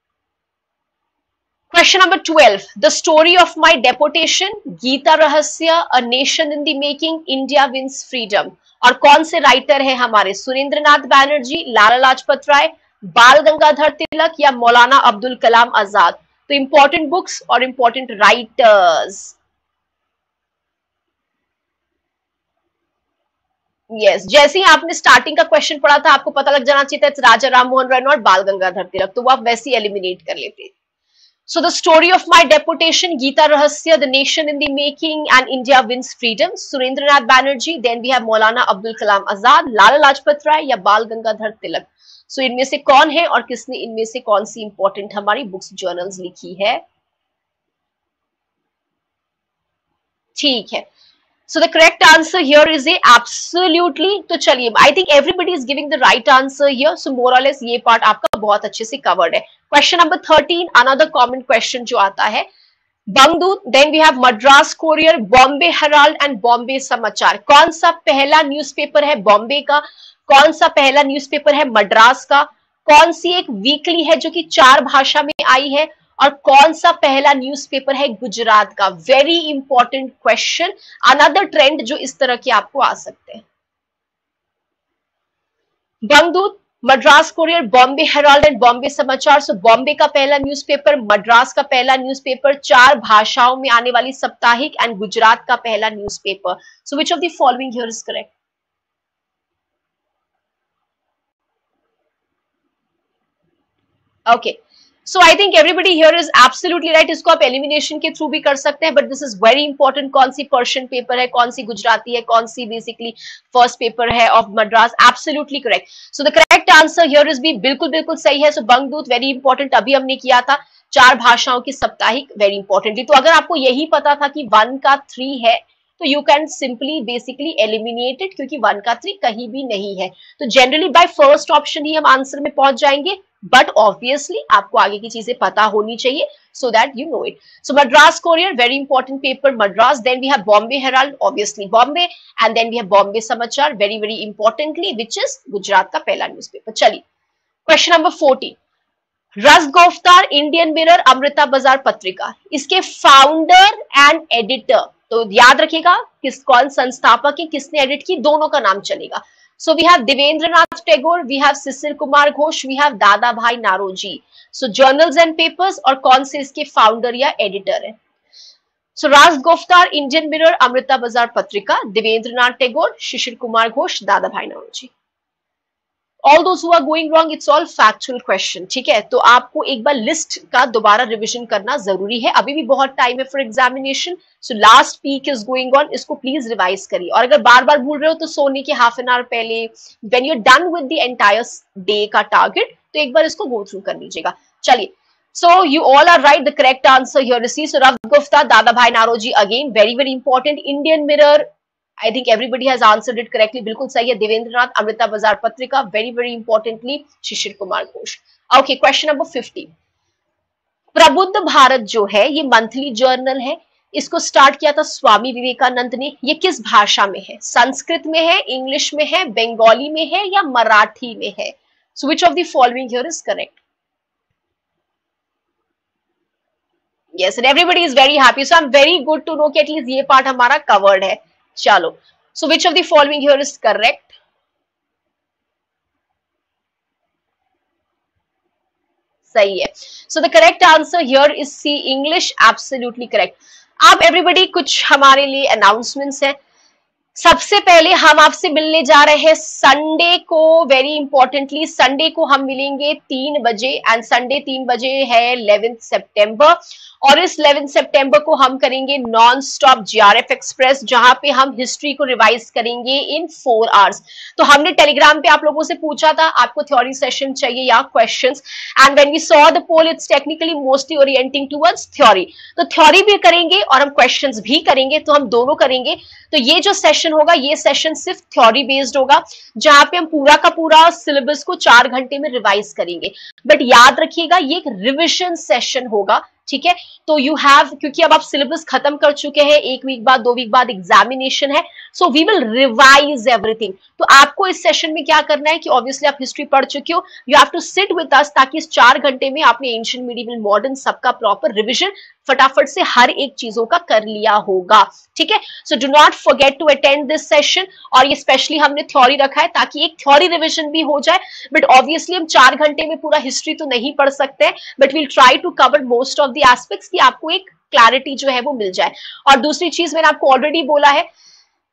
question number twelve, the story of my deportation, Gita Rahasya, a nation in the making, India wins freedom. और कौन से राइटर है हमारे? सुरेंद्र नाथ बैनर्जी, लाला लाजपत राय, बाल गंगाधर तिलक या मौलाना अब्दुल कलाम आजाद। तो इंपॉर्टेंट बुक्स और इंपॉर्टेंट राइटर्स। यस, जैसे ही आपने स्टार्टिंग का क्वेश्चन पढ़ा था आपको पता लग जाना चाहिए था राजा राम मोहन राय और बाल गंगाधर तिलक, तो वो आप वैसे ही एलिमिनेट कर लेते। So the story of my deputation, Geeta Rahasya, The Nation in the Making, and India Wins Freedom, Surendranath Banerjee, then we have Maulana Abdul Kalam Azad, Lala Lajpat Rai या बाल गंगाधर तिलक। सो so, इनमें से कौन है और किसने इनमें से कौन सी इंपॉर्टेंट हमारी बुक्स जर्नल्स लिखी है? ठीक है, so the correct answer here is a absolutely। तो चलिए, I think everybody is giving the right answer here, so more or less ये पार्ट आपका बहुत अच्छे से कवर्ड है। Question number thirteen, another common question जो आता है, Bangadoot, then we have Madras Courier, Bombay Herald and Bombay Samachar. कौन सा पहला न्यूज़पेपर है बॉम्बे का, कौन सा पहला न्यूज़पेपर है मद्रास का, कौन सी एक वीकली है जो कि चार भाषा में आई है, और कौन सा पहला न्यूज़पेपर है गुजरात का? Very important question, another trend जो इस तरह के आपको आ सकते हैं। Bangadoot, Madras Courier, Bombay Herald and Bombay Samachar. So Bombay का पहला न्यूज़पेपर, मद्रास का पहला न्यूज़पेपर, चार भाषाओं में आने वाली साप्ताहिक, एंड गुजरात का पहला newspaper. So which of the following here is correct? Okay, so I think everybody here is absolutely right. इसको आप एलिमिनेशन के थ्रू भी कर सकते हैं, but this is very important. कौन सी पर्शियन पेपर है, कौन सी गुजराती है, कौन सी बेसिकली फर्स्ट पेपर है of Madras? Absolutely correct. So the correct answer here is B, बिल्कुल बिल्कुल सही है। So so, Bangadoot very important, अभी हमने किया था चार भाषाओं की साप्ताहिक, वेरी इंपॉर्टेंटली। तो अगर आपको यही पता था कि वन का थ्री है तो you can simply basically eliminate it, क्योंकि वन का थ्री कहीं भी नहीं है। तो जनरली बाय फर्स्ट ऑप्शन ही हम आंसर में पहुंच जाएंगे, बट ऑब्वियसली आपको आगे की चीजें पता होनी चाहिए so that you know it. So Madras Courier, very important paper, Madras. Then we have Bombay Herald, obviously Bombay, and then we have Bombay Samachar, very very importantly, which is Gujarat का पहला newspaper. चलिए, question number fourteen, Rastgoftar, Indian Mirror, Amrita Bazar Patrika, इसके founder and editor, तो याद रखिएगा किस कौन संस्थापक है, किसने एडिट की, दोनों का नाम चलेगा। So we have Devendranath Tagore, we have Cecil Kumar Ghosh, we have दादा भाई Naoroji. So journals and papers, और कौन से इसके फाउंडर या एडिटर है? So Rastgoftar, Indian Mirror, Amrita Bazar Patrika, Debendranath Tagore, शिशिर कुमार घोष, दादा भाई Naoroji. All those who are going wrong, it's all factual question, ठीक है? तो आपको एक बार लिस्ट का दोबारा रिविजन करना जरूरी है, अभी भी बहुत टाइम है for examination. So last week is going on, इसको प्लीज रिवाइज करिए, और अगर बार बार भूल रहे हो तो सोने के हाफ एन आवर पहले, when you are done with the entire day का टारगेट, तो एक बार इसको गो थ्रू कर लीजिएगा। चलिए, so you all are right, the correct answer here is C. So Rav Gupta, Dada Bhai Naroji, again very very important. Indian Mirror, I think everybody has answered it correctly, बिल्कुल सही है। देवेंद्रनाथ, अमृता बाजार पत्रिका, very very importantly Shishir Kumar Ghosh. Okay, question number fifty, Prabuddha Bharat जो है ये monthly journal है, इसको start किया था स्वामी विवेकानंद ने। ये किस भाषा में है? संस्कृत में है, इंग्लिश में है, बंगाली में है, या मराठी में है? So which of the following here is correct? Yes, and everybody is very happy. So I'm very good to know कि at least ये पार्ट हमारा कवर्ड है। चलो, so which of the following here is correct? सही है। So the correct answer here is C, English, absolutely correct. अब everybody कुछ हमारे लिए अनाउंसमेंट्स है। सबसे पहले हम आपसे मिलने जा रहे हैं संडे को, वेरी इंपॉर्टेंटली संडे को हम मिलेंगे तीन बजे, एंड संडे तीन बजे है इलेवेंथ सितंबर, और इस इलेवेंथ सितंबर को हम करेंगे नॉन स्टॉप जीआरएफ एक्सप्रेस, जहां पे हम हिस्ट्री को रिवाइज करेंगे इन फोर आवर्स। तो हमने टेलीग्राम पे आप लोगों से पूछा था आपको थ्योरी सेशन चाहिए या questions, and when we saw the poll it's technically mostly orienting towards theory, तो थ्योरी भी करेंगे और हम क्वेश्चंस भी करेंगे, तो हम दोनों करेंगे। तो ये जो सेशन होगा, ये सेशन सिर्फ थ्योरी बेस्ड होगा, जहां पे हम पूरा का पूरा सिलेबस को चार घंटे में रिवाइज करेंगे। बट याद रखिएगा ये एक रिविजन सेशन होगा, ठीक है? तो यू हैव, क्योंकि अब आप सिलेबस खत्म कर चुके हैं, एक वीक बाद दो वीक बाद एग्जामिनेशन है, so we will revise everything. तो आपको इस सेशन में क्या करना है कि ऑब्वियसली आप हिस्ट्री पढ़ चुके हो, you have to sit with us, ताकि इस चार घंटे में आपने एंशिएंट, मिडीवल, मॉडर्न सबका प्रॉपर रिविजन फटाफट से हर एक चीजों का कर लिया होगा, ठीक है? So do not forget to attend this session, और ये स्पेशली हमने थ्योरी रखा है ताकि एक थ्योरी रिविजन भी हो जाए। बट ऑब्वियसली हम चार घंटे में पूरा हिस्ट्री तो नहीं पढ़ सकते, but we'll try to cover most of the aspects, कि आपको एक क्लैरिटी जो है वो मिल जाए। और दूसरी चीज मैंने आपको ऑलरेडी बोला है,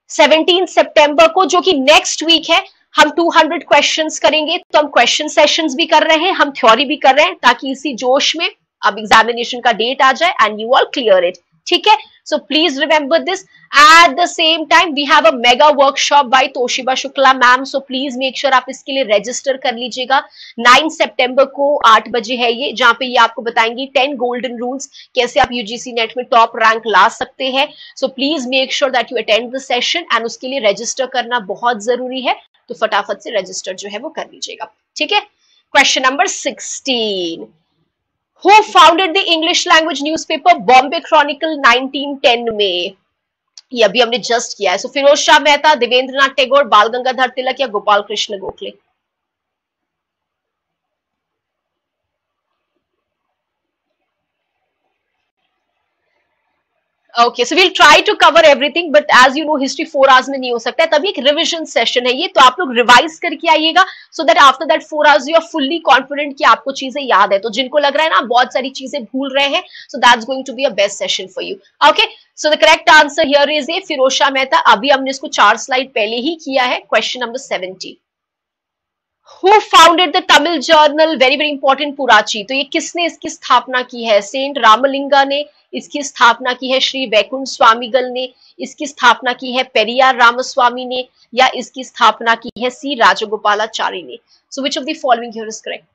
सेवनटीन सितंबर को, जो कि नेक्स्ट वीक है, हम टू हंड्रेड क्वेश्चंस करेंगे। तो हम क्वेश्चन सेशंस भी कर रहे हैं, हम थ्योरी भी कर रहे हैं, ताकि इसी जोश में अब एग्जामिनेशन का डेट आ जाए and you all clear it. ठीक है, so please remember this. At the same time we have a mega workshop by Toshiba Shukla ma'am, so please make sure आप इसके लिए रजिस्टर कर लीजिएगा। नाइन सितंबर को आठ बजे है ये, जहां पे ये आपको बताएंगी टेन गोल्डन रूल्स, कैसे आप यूजीसी नेट में टॉप रैंक ला सकते हैं। So please make sure that you attend the session, and उसके लिए रजिस्टर करना बहुत जरूरी है, तो फटाफट से रजिस्टर जो है वो कर लीजिएगा। ठीक है, question number sixteen, Who founded the English language newspaper Bombay Chronicle nineteen ten में? ये अभी हमने जस्ट किया है। सो फिरोज शाह मेहता, देवेंद्रनाथ टैगोर, बाल गंगाधर तिलक या Gopal Krishna Gokhale? Okay, so we'll try to cover everything, but as you know history four hours में नहीं हो सकता है, तभी एक रिविजन सेशन है ये, तो आप लोग रिवाइज करके आइएगा, so that after that four hours you are fully confident कि आपको चीजें याद है। तो जिनको लग रहा है ना बहुत सारी चीजें भूल रहे हैं, so that's going to be a best session for you. Okay, so the correct answer here is A Firoz Shah Mehta. अभी हमने इसको चार स्लाइड पहले ही किया है। Question number seventy, Who founded the Tamil journal? Very very important, Puratchi. तो ये किसने इसकी स्थापना की है? सेंट रामलिंगा ने इसकी स्थापना की है, श्री वैकुंठ स्वामीगल ने इसकी स्थापना की है, पेरियार रामस्वामी ने, या इसकी स्थापना की है सी राजगोपालाचारी ने? So which of the following here is correct?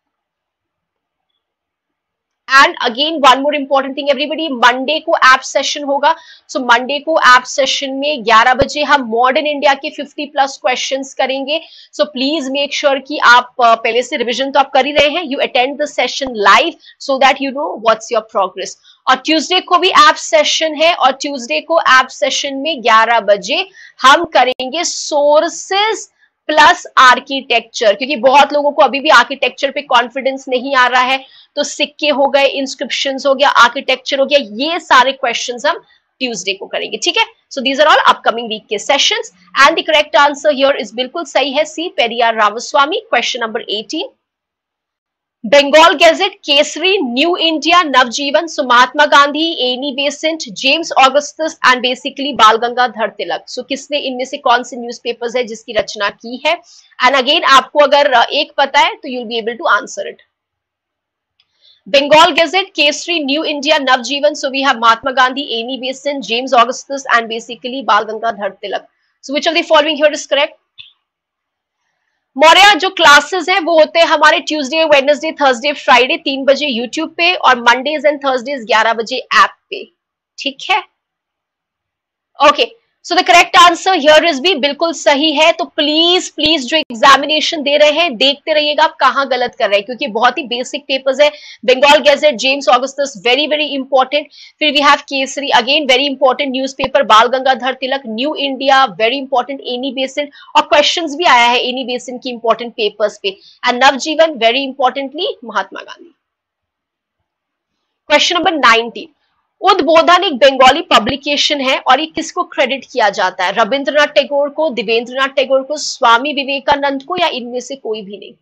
And again one more important thing everybody, Monday को ऐप सेशन होगा। सो so, मंडे को ऐप सेशन में ग्यारह बजे हम मॉडर्न इंडिया के फिफ्टी प्लस क्वेश्चंस करेंगे। सो प्लीज मेक श्योर कि आप uh, पहले से रिवीजन तो आप कर ही रहे हैं, you attend the session live so that you know what's your progress. और ट्यूसडे को भी ऐप सेशन है, और ट्यूसडे को ऐप सेशन में ग्यारह बजे हम करेंगे सोर्सेज प्लस आर्किटेक्चर, क्योंकि बहुत लोगों को अभी भी आर्किटेक्चर पे कॉन्फिडेंस नहीं आ रहा है। तो सिक्के हो गए, इंस्क्रिप्शंस हो गया, आर्किटेक्चर हो गया, ये सारे क्वेश्चंस हम ट्यूसडे को करेंगे। ठीक है, so these are all upcoming week के sessions, and the correct answer here is बिल्कुल सही है, C Periyar Ramaswamy. Question number eighteen, Bengal gazette, Kesari, New India, Navjivan, so Mahatma Gandhi, Annie Besant, James Augustus and basically Bal Gangadhar Tilak. सो किसने इनमें से कौन से न्यूज़पेपर्स है जिसकी रचना की है? एंड अगेन आपको अगर एक पता है तो you will be able to answer it. Bengal gazette, Kesari, New India, Navjivan, so we have Mahatma Gandhi, Annie Besant, James Augustus and basically Bal Gangadhar Tilak. So which of the following here is correct? Maurya, जो क्लासेस है वो होते हैं हमारे ट्यूसडे, वेडनेसडे, थर्सडे, फ्राइडे तीन बजे YouTube पे, और मंडेज एंड थर्सडेज ग्यारह बजे ऐप पे। ठीक है, okay, so the correct answer here is B, बिल्कुल सही है। तो प्लीज प्लीज जो एग्जामिनेशन दे रहे हैं देखते रहिएगा आप कहां गलत कर रहे हैं, क्योंकि बहुत ही बेसिक पेपर्स है। Bengal gazette, James Augustus, very very important. फिर we have Kesari, again very important newspaper, Bal Gangadhar Tilak, New India, very important, Annie Besant, और क्वेश्चंस भी आया है एनी बेसेंट की इंपॉर्टेंट पेपर्स पे, and Navjivan very importantly Mahatma Gandhi. Question number nineteen, Udbodhan एक Bengali publication है, और ये किसको क्रेडिट किया जाता है? रविंद्रनाथ टैगोर को, देवेंद्रनाथ टैगोर को, स्वामी विवेकानंद को, या इनमें से कोई भी नहीं?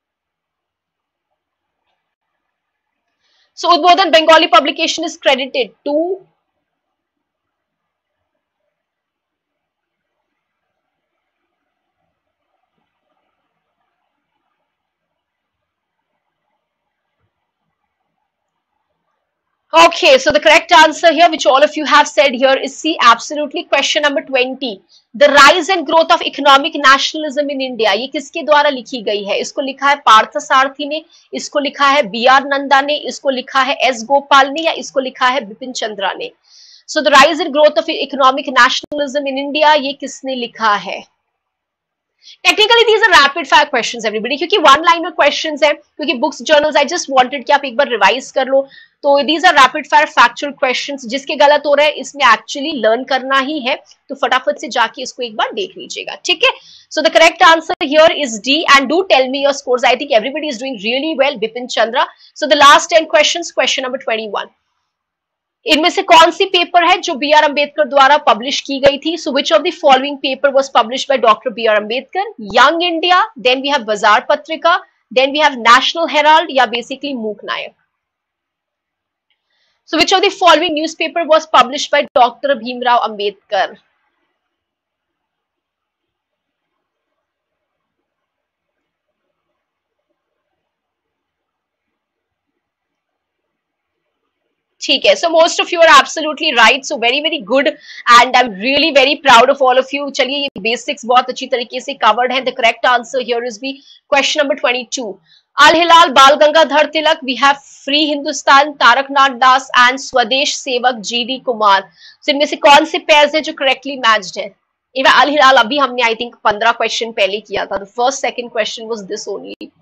So Udbodhan Bengali publication is credited to Okay, so the correct answer here, which all of you have said here, is C, absolutely. Question number twenty, the rise and growth of economic nationalism in India, ये किसके द्वारा लिखी गई है? इसको लिखा है पार्थ सारथी ने, इसको लिखा है बी आर नंदा ने, इसको लिखा है एस गोपाल ने, या इसको लिखा है बिपिन चंद्रा ने? So the rise and growth of economic nationalism in India, ये किसने लिखा है? Technically these are rapid fire questions everybody, क्योंकि वन लाइनर क्वेश्चंस है, क्योंकि books journals I just wanted कि आप एक बार रिवाइज कर लो। तो these are rapid fire factual questions, जिसके गलत हो रहे हैं इसमें एक्चुअली लर्न करना ही है, तो फटाफट से जाके इसको एक बार देख लीजिएगा। ठीक है, so the correct answer here is D, and do tell me your scores, I think everybody is doing really well, Bipin Chandra. So the last ten questions, question number twenty one, इनमें से कौन सी पेपर है जो B R Ambedkar द्वारा publish की गई थी? So which of the following paper was published by doctor B R Ambedkar? Young India, then we have Bazar Patrika, then we have National Herald, या basically Mook Nayak? So which of the following newspaper was published by doctor Bhimrao Ambedkar? ठीक है, so most of you are absolutely right, so very very good and I am really very proud of all of you. चलिए, ये basics बहुत अच्छी तरीके से covered है। The correct answer here is B question number twenty two. Al Hilal, Bal Gangadhar Tilak, we have free Hindustan, Taraknath Das and Swadesh Sevak ji D Kumar. so, इनमें से कौन से पेयर्स है जो करेक्टली मैच्ड है? इवन अल हिलाल अभी हमने आई थिंक पंद्रह क्वेश्चन पहले किया था। The first second question was this only.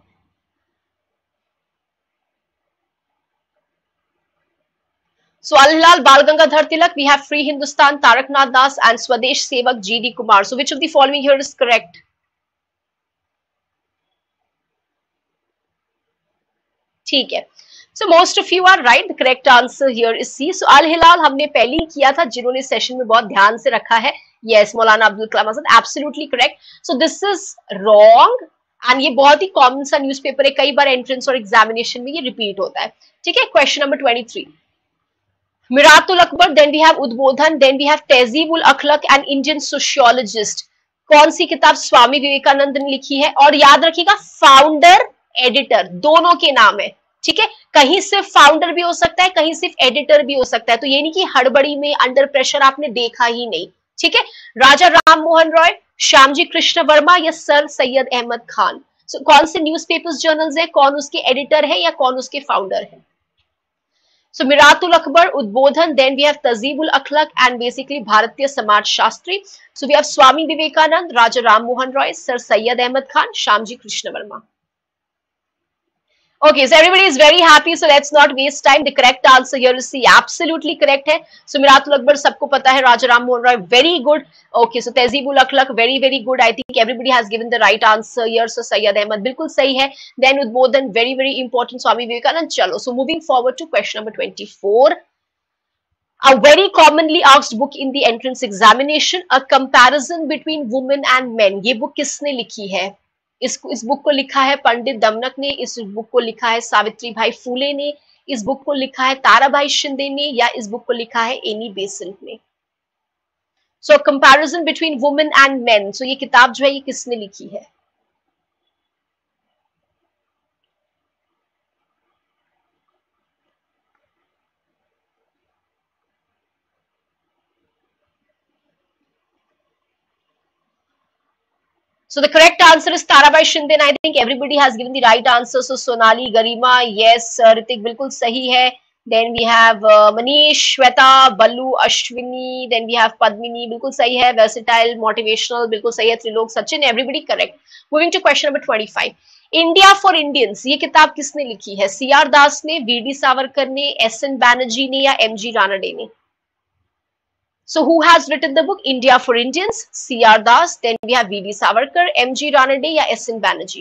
So Al Hilal, Bal Gangadhar Tilak, we have Free Hindustan, Taraknath Das and Swadesh Sevak G D Kumar. So which of the following here is correct? ठीक है, so most of you are right. The correct answer here is C. So Al Hilal हमने पहले ही किया था, जिन्होंने session में बहुत ध्यान से रखा है। Yes, Maulana Abdul Kalam Azad, absolutely correct. So this is wrong. And ये बहुत ही कॉमन सा न्यूज़पेपर है, कई बार एंट्रेंस और एग्जामिनेशन में ये रिपीट होता है। ठीक है, question number twenty three. Miratul Akbar, then we have Udbodhan, then we have Tahzibul Akhlaq and Indian sociologist. कौन सी किताब स्वामी विवेकानंद ने लिखी है? और याद रखिएगा, फाउंडर एडिटर दोनों के नाम है। ठीक है, कहीं सिर्फ फाउंडर भी हो सकता है, कहीं सिर्फ एडिटर भी हो सकता है। तो ये नहीं कि हड़बड़ी में अंडर प्रेशर आपने देखा ही नहीं। ठीक है, राजा राम मोहन रॉय, श्यामजी कृष्ण वर्मा या सर सैयद अहमद खान। so, कौन से न्यूज़पेपर्स जर्नल्स है, कौन उसके एडिटर है या कौन उसके फाउंडर है? So Miratul Akbar, Udbodhan, then we have Tazibul Akhlaq and basically Bharatiya Samaj Shastri. So we have Swami Vivekanand, Raja Ram Mohan Roy, Sir Syed Ahmad Khan, Shyamji Krishna Verma. Okay, so everybody is very happy, so let's not waste time. The correct answer here is C, absolutely correct है. So Miratul Akbar सबको पता है, Raja Ram Mohan Roy very good. Okay, so Tehzeebul Akhlaq very very good. I think everybody has given the right answer here. So Syed Ahmad बिल्कुल सही है. Then Udbodhan very very important, Swami Vivekanand. चलो, so moving forward to question number twenty-four. A very commonly asked book in the entrance examination, a comparison between women and men. ये book किसने लिखी है? इस इस बुक को लिखा है पंडित दमनक ने, इस बुक को लिखा है सावित्री भाई फूले ने, इस बुक को लिखा है ताराबाई शिंदे ने, या इस बुक को लिखा है एनी बेसेंट ने? So comparison between women and men, so ये किताब जो है ये किसने लिखी है? So the correct answer is Tarabai Shinde, and I think everybody has given the right answer. So Sonali, Garima, yes, uh, Ritik, बिल्कुल सही है. Then we have uh, Manish, Shweta, Ballu, Ashwini. Then we have Padmini, बिल्कुल सही है. Versatile, motivational, बिल्कुल सही है. Trilok, Sachin, everybody correct. Moving to question number twenty-five. India for Indians, ये किताब किसने लिखी है? सी आर दास ने, वी डी सावरकर ने, एस एन बैनर्जी ने, या एम जी रानडे ने? So who has written the book India for Indians? C R Das, then we have V D Savarkar, M G Ranade या S N Banerjee?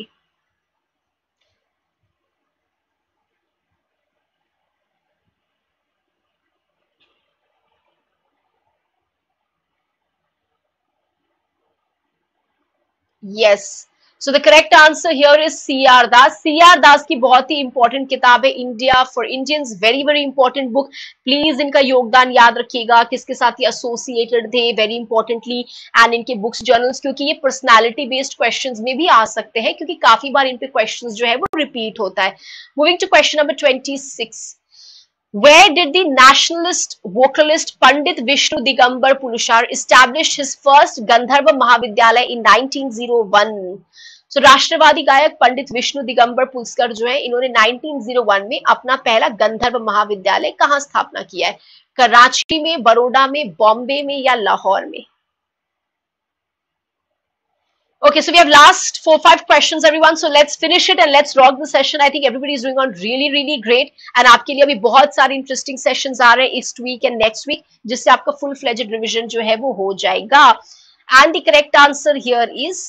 Yes. So the correct answer here is C R Das. C R Das की बहुत ही important किताब है India for Indians, very very important book. Please इनका योगदान याद रखिएगा, किसके साथ ये associated थे, very importantly, and इनके books journals, क्योंकि ये personality based questions में भी आ सकते हैं, क्योंकि काफी बार इन पे questions जो है वो repeat होता है. Moving to question number twenty-six. Where did the nationalist vocalist Pandit Vishnu Digambar Pulushar establish his first Gandharva Mahavidyalaya in nineteen oh one? So राष्ट्रवादी गायक पंडित विष्णु दिगंबर पुलस्कर जो है, इन्होंने नाइनटीन ओ वन में अपना पहला गंधर्व महाविद्यालय कहाँ स्थापना किया है? कराची में, बड़ौदा में, बॉम्बे में या लाहौर में? Okay, so we have last four, five questions, everyone. So let's finish it and let's rock the session. I think everybody is doing on really, really great. And आपके लिए अभी बहुत सारे interesting sessions आ रहे हैं इस week and next week, जिससे आपका full fledged revision जो है वो हो जाएगा. And the correct answer here is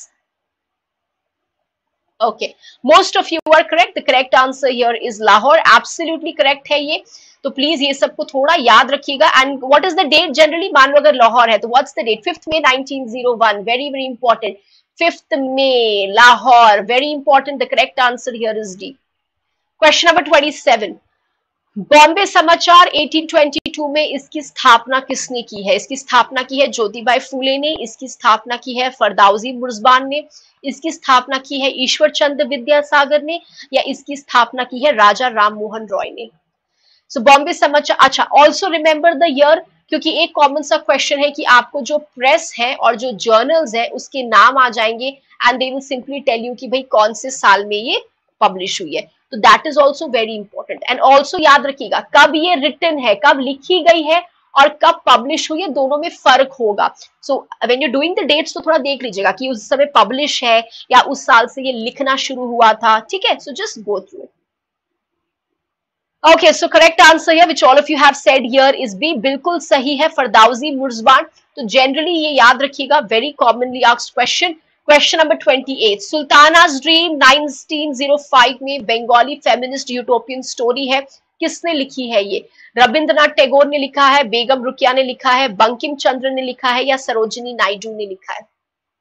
okay. Most of you are correct. The correct answer here is Lahore. Absolutely correct है ये. तो प्लीज ये सबको थोड़ा याद रखिएगा. And what is the date generally? मान लो अगर लाहौर है तो what's the date? Fifth May nineteen oh one. Very very important. Fifth May, Lahore, very important. The correct answer here is D. Question number twenty seven. Bombay Samachar eighteen twenty to में इसकी स्थापना किसने की है? इसकी स्थापना की है ज्योतिबाई फूले ने, इसकी स्थापना की है फरदाउजी बुर्जबान ने, इसकी स्थापना की है ईश्वर चंद्र विद्यासागर ने, या इसकी स्थापना की है राजा राम मोहन रॉय ने? सो बॉम्बे समाचार, अच्छा ऑल्सो रिमेंबर द ईयर, क्योंकि एक कॉमन सा क्वेश्चन है कि आपको जो प्रेस है और जो जर्नल्स है उसके नाम आ जाएंगे and they will simply tell you कि भाई कौन से साल में ये पब्लिश हुई है, तो that is also very important. And also याद रखिएगा कब ये रिटन है, कब लिखी गई है और कब पब्लिश हुई है, दोनों में फर्क होगा। So when you doing the dates तो थोड़ा देख लीजिएगा कि उस समय पब्लिश है या उस साल से ये लिखना शुरू हुआ था, ठीक है। So just go through it. Okay, so correct answer here, which all of you have said here, is B. बिल्कुल सही है, फरदाउजी मुर्जबान। तो जनरली ये याद रखिएगा, very commonly asked question. Question number अट्ठाईस, सुल्ताना's ड्रीम नाइनटीन ओ फाइव में बंगाली फेमिनिस्ट यूटोपियन स्टोरी है, किसने लिखी है ये? रविंद्रनाथ टैगोर ने लिखा है, बेगम रुकिया ने लिखा है, बंकिम चंद्र ने लिखा है या सरोजिनी नायडू ने लिखा है?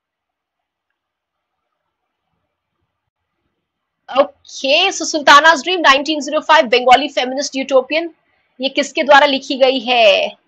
Okay, so Sultana's dream nineteen ओ फाइव बंगाली फेमिनिस्ट यूटोपियन, ये किसके द्वारा लिखी गई है?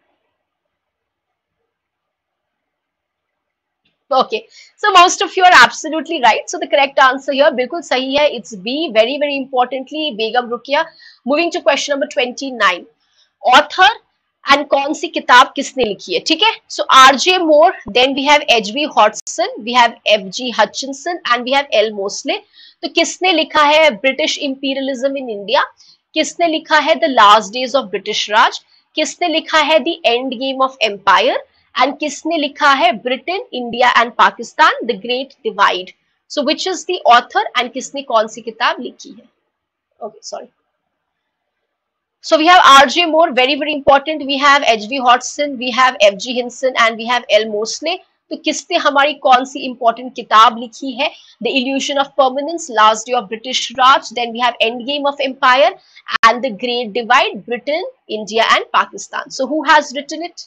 Okay, so most of you are absolutely right. So the correct answer here बिल्कुल सही है, it's B. Very very importantly, Begum रुकिया। Moving to question number twenty-nine. Author and कौन सी किताब किसने लिखी है, ठीक है? So R J Moore, then we have H B Hodgson, we have F G Hutchinson and we have L Mosley. तो किसने लिखा है ब्रिटिश इंपीरियलिज्म इन इंडिया? किसने लिखा है the last days of British Raj? किसने लिखा है the end game of empire? And किसने लिखा है Britain, India and Pakistan, the great divide? So which is the author and किसने कौन सी किताब लिखी है? Okay, sorry. So we have R J Moore, very very important. We have H B Hodgson, we have F G Hinson and we have L Mosley. तो किसने हमारी कौन सी इंपॉर्टेंट किताब लिखी है? The illusion of permanence, last day of British Raj, then we have end game of empire and the great divide, Britain, India and Pakistan. So who has written it?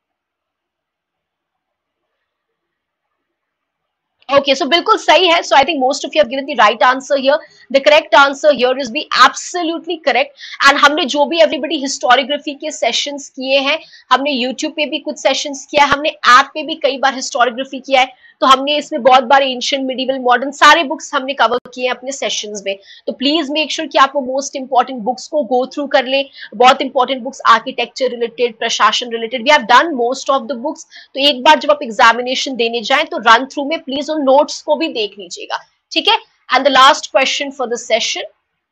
Okay, so बिल्कुल सही है. So I think most of you have given the right answer here. The correct answer here is B, absolutely correct. And हमने जो भी everybody historiography के sessions किए हैं, हमने YouTube पे भी कुछ sessions किया है, हमने app पे भी कई बार historiography किया है, तो हमने इसमें बहुत बार ancient, medieval, modern सारे books हमने cover किए हैं अपने sessions में. तो please make sure कि आप वो most important books को go through कर लें. बहुत important books architecture related, प्रशासन related, we have done most of the books. तो एक बार जब आप examination देने जाएं तो run through में please उन notes को भी देख लीजिएगा, ठीक है? And the last question for the session,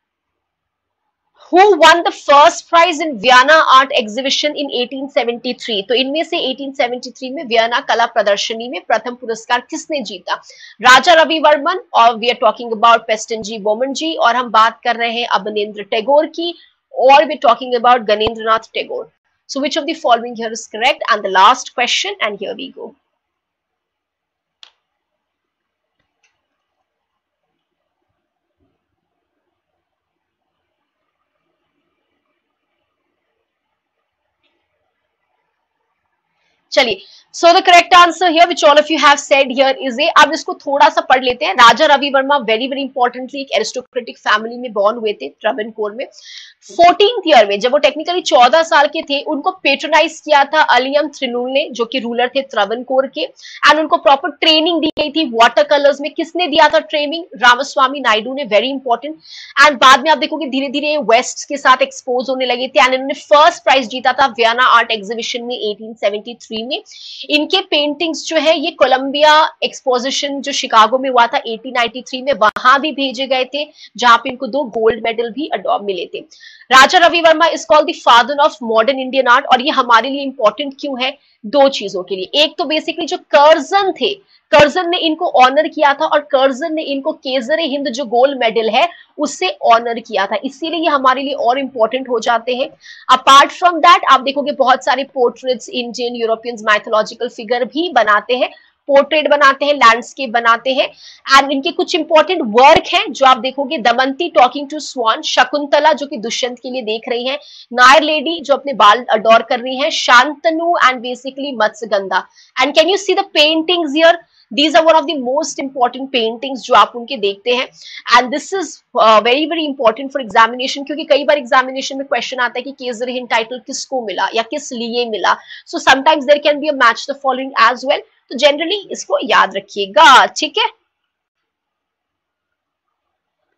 who won the first prize in Vienna art exhibition in eighteen seventy-three? तो इनमें से eighteen seventy-three में वियना कला प्रदर्शनी में प्रथम पुरस्कार किसने जीता? राजा रवि वर्मन, और we are talking about Pestonji Bomanji, और हम बात कर रहे हैं अवनेंद्र टैगोर की, और we are talking about Gaganendranath Tagore. So which of the following here is correct? And the last question, and here we go. चलिए, so the correct answer here which all of you have said here is A, अब इसको थोड़ा सा पढ़ लेते हैं. Raja Ravi Varma very very importantly एक aristocratic family में बॉर्न हुए थे ट्रावनकोर में. फोर्टीन्थ ईयर में जब वो टेक्निकली चौदह साल के थे, उनको पेट्रोनाइज किया था अलियम थ्रिनुल ने, जो कि रूलर थे ट्रावनकोर के, एंड उनको प्रॉपर ट्रेनिंग दी गई थी वाटर कलर्स में. किसने दिया था ट्रेनिंग? रामास्वामी नायडू ने, वेरी इंपॉर्टेंट. एंड बाद में आप देखोगे धीरे धीरे वेस्ट के साथ एक्सपोज होने लगे थे, एंड इन्होंने फर्स्ट प्राइज जीता था वियना आर्ट एग्जीबिशन में eighteen seventy-three में. इनके पेंटिंग्स जो है ये कोलंबिया एक्सपोजिशन जो शिकागो में हुआ था eighteen ninety-three में, वहां भी भेजे गए थे, जहां पे इनको दो गोल्ड मेडल भी अडॉप्ट मिले थे. Raja Ravi Varma is called the father of modern Indian art, और ये हमारे लिए इंपॉर्टेंट क्यों है? दो चीजों के लिए. एक तो बेसिकली जो कर्जन थे, कर्जन ने इनको ऑनर किया था, और कर्जन ने इनको केसर हिंद जो गोल्ड मेडल है उससे ऑनर किया था, इसीलिए ये हमारे लिए और इंपॉर्टेंट हो जाते हैं. अपार्ट फ्रॉम दैट आप देखोगे बहुत सारे portraits Indian, European, mythological figure भी बनाते हैं, पोर्ट्रेट बनाते हैं, लैंडस्केप बनाते हैं. एंड इनके कुछ इंपॉर्टेंट वर्क हैं जो आप देखोगे, Damayanti talking to swan, Shakuntala जो कि दुष्यंत के लिए देख रही हैं, नायर लेडी जो अपने बाल अडोर कर रही हैं, Shantanu and basically Matsyagandha. And can you see the paintings here? These are one of the most important paintings जो आप उनके देखते हैं, and this is uh, very very important for examination, क्योंकि कई बार examination में question आता है कि केसर हिंद टाइटल किसको मिला या किस लिए मिला. So sometimes there can be a match the following as well. तो generally इसको याद रखिएगा, ठीक है?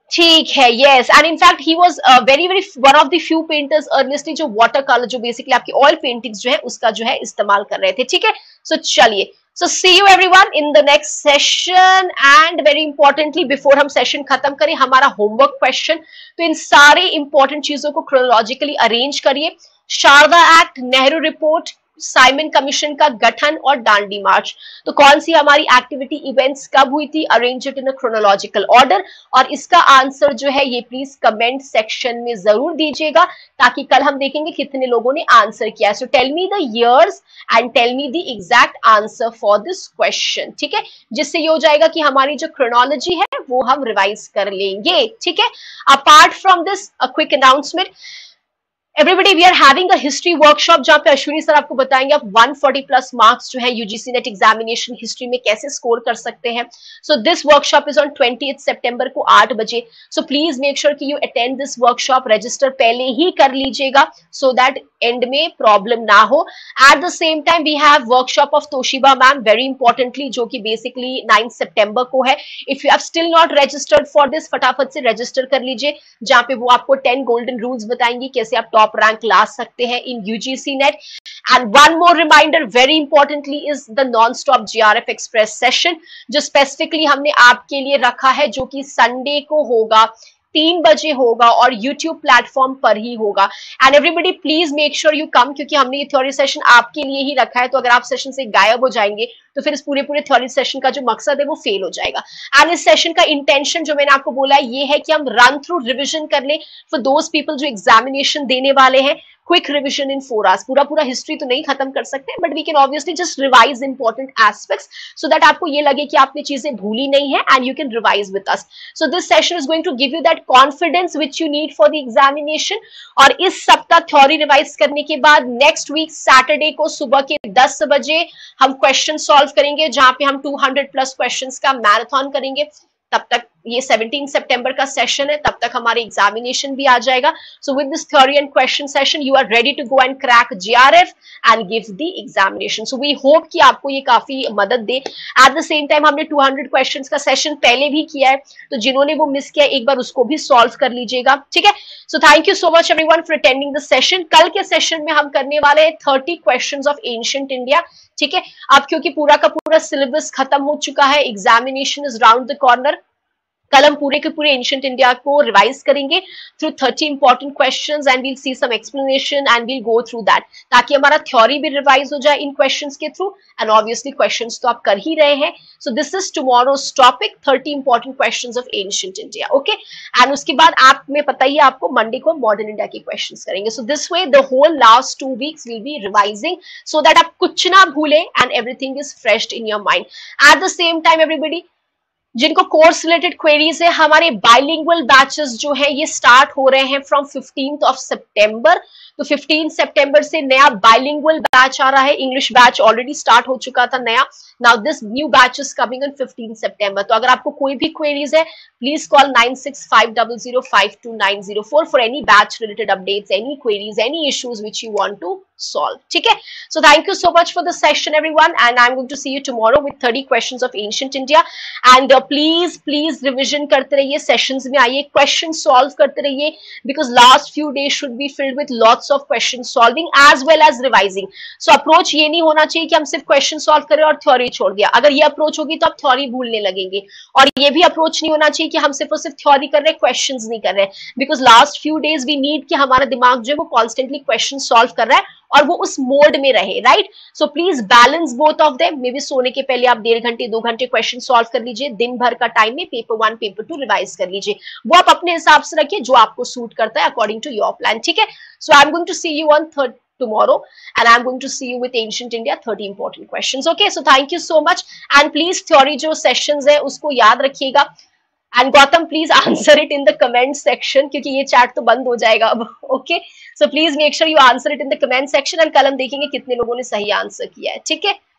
ठीक है, yes, and in fact he was very very one of the few painters earnestly जो वाटर कलर, जो बेसिकली आपकी ऑयल पेंटिंग्स जो है उसका जो है इस्तेमाल कर रहे थे, ठीक है। सो so, चलिए, so see you everyone in the next session, and very importantly before हम सेशन खत्म करें, हमारा होमवर्क क्वेश्चन, तो इन सारे इंपॉर्टेंट चीजों को क्रोनोलॉजिकली अरेंज करिए। Sharda act, Nehru report, Simon commission का गठन और डांडी मार्च, तो कौन सी हमारी एक्टिविटी इवेंट्स कब हुई थी, arrange it in a chronological order, और इसका आंसर जो है ये प्लीज कमेंट सेक्शन में जरूर दीजिएगा, ताकि कल हम देखेंगे कितने लोगों ने आंसर किया। So tell me the years and tell me the exact answer for this question, ठीक है, जिससे ये हो जाएगा कि हमारी जो क्रोनोलॉजी है वो हम रिवाइज कर लेंगे, ठीक है। Apart from this, a quick announcement, everybody, we are having a history workshop, जहां पे अश्विनी सर आपको बताएंगे आप वन फोर्टी प्लस मार्क्स जो है यूजीसी नेट एग्जामिनेशन हिस्ट्री में कैसे स्कोर कर सकते हैं। So this workshop is on twentieth सितंबर को आठ बजे। सो प्लीज मेक श्योर कि you attend this workshop, register पहले ही कर लीजिएगा सो दैट एंड में प्रॉब्लम ना हो। At the same time we have workshop of Toshiba ma'am, very importantly, जो कि बेसिकली नाइन्थ सितंबर को है। If you have still not registered for this, फटाफट से रजिस्टर कर लीजिए, जहां पे वो आपको टेन गोल्डन रूल्स बताएंगी कैसे आप टॉप रैंक ला सकते हैं in UGC NET. And one more reminder, very importantly, is the non stop JRF express session, जो स्पेसिफिकली हमने आपके लिए रखा है, जो कि संडे को होगा, तीन बजे होगा और YouTube प्लेटफॉर्म पर ही होगा। And everybody please make sure you come, क्योंकि हमने ये थ्योरी सेशन आपके लिए ही रखा है, तो अगर आप सेशन से गायब हो जाएंगे तो फिर इस पूरे पूरे थ्योरी सेशन का जो मकसद है वो फेल हो जाएगा। एंड इस सेशन का इंटेंशन जो मैंने आपको बोला है ये है कि हम रन थ्रू रिविजन कर ले फॉर दोज पीपल जो एग्जामिनेशन देने वाले हैं, quick revision in four hours. पूरा पूरा हिस्ट्री तो नहीं खत्म कर सकते, but we can obviously just revise important aspects so that आपको ये लगे कि आपने चीजें भूली नहीं है, and you can revise with us. So this session is going to give you that confidence which you need for the examination. और इस सप्ताह थ्योरी रिवाइज करने के बाद नेक्स्ट वीक सैटरडे को सुबह के दस बजे हम क्वेश्चन सॉल्व करेंगे, जहां पे हम टू हंड्रेड प्लस क्वेश्चंस का मैराथन करेंगे। तब तक ये सत्रह सितंबर का सेशन है, तब तक हमारे एग्जामिनेशन भी आ जाएगा। So with this theory and question session you are ready to go and crack JRF and give the examination. So we hope कि आपको ये काफी मदद दे। एट द सेम टाइम हमने टू हंड्रेड क्वेश्चंस का सेशन पहले भी किया है, तो जिन्होंने वो मिस किया एक बार उसको भी सॉल्व कर लीजिएगा, ठीक है। So thank you so much everyone for attending this session. कल के सेशन में हम करने वाले हैं thirty questions of ancient India, ठीक है। अब क्योंकि पूरा का पूरा सिलेबस खत्म हो चुका है, examination is round the corner, कल हम पूरे के पूरे एंशिएंट इंडिया को रिवाइज करेंगे through thirty important questions, and we'll see some explanation and we'll go through that, ताकि हमारा थ्योरी भी रिवाइज हो जाए इन क्वेश्चंस के थ्रू। एंड ऑब्वियसली क्वेश्चंस तो आप कर ही रहे हैं। So this is tomorrow's topic, thirty important questions of ancient India, okay. And उसके बाद आप में पता ही है आपको मंडे को मॉडर्न इंडिया के क्वेश्चंस करेंगे। So this way the whole last two weeks will be revising so that आप कुछ ना भूलें and everything is fresh in your mind. At the same time everybody, जिनको कोर्स रिलेटेड क्वेरीज है, हमारे bilingual batches जो है ये स्टार्ट हो रहे हैं फ्रॉम फिफ्टींथ ऑफ सितंबर। तो फिफ्टीन सितंबर से नया बाइलिंगुअल बैच आ रहा है, इंग्लिश बैच ऑलरेडी स्टार्ट हो चुका था नया। Now this new batch is coming on fifteen सितंबर। तो अगर आपको कोई भी क्वेरीज है, please call nine six five zero zero five two nine zero four for any batch related updates, any queries, any issues which you want to solve, ठीक है। So thank you so much for the session everyone, and I'm going to see you tomorrow with thirty questions of ancient India, and uh, please please revision करते रहिए, sessions में आइए, question solve करते रहिए, because last few days should be filled with lots of question solving as well as revising. So approach ये नहीं होना चाहिए कि हम सिर्फ question solve करें और theory छोड़ दिया। अगर ये approach होगी तो आप theory भूलने लगेंगे, और ये भी approach नहीं होना चाहिए कि हम सिर्फ और सिर्फ theory कर रहे हैं, questions नहीं कर रहे हैं, because last few days we need कि हमारा दिमाग जो है वो constantly question solve कर रहा है और वो उस मोड में रहे, right. So please balance both of them. Maybe सोने के पहले आप डेढ़ घंटे दो घंटे क्वेश्चन सॉल्व कर लीजिए, दिन भर का टाइम में paper one paper two revise कर लीजिए, वो आप अपने हिसाब से रखिए जो आपको सूट करता है अकॉर्डिंग टू योर प्लान, ठीक है। So I am going to see you on third tomorrow, and I'm going to see you with ancient India thirty important questions, okay। So thank you so much, and please theory जो sessions है उसको याद रखिएगा, and Gautam please answer it in the comment section, क्योंकि ये chat तो बंद हो जाएगा अब, okay। So please make sure you answer it in the comment section, and कल हम देखेंगे कितने लोगों ने सही आंसर किया है, ठीक है।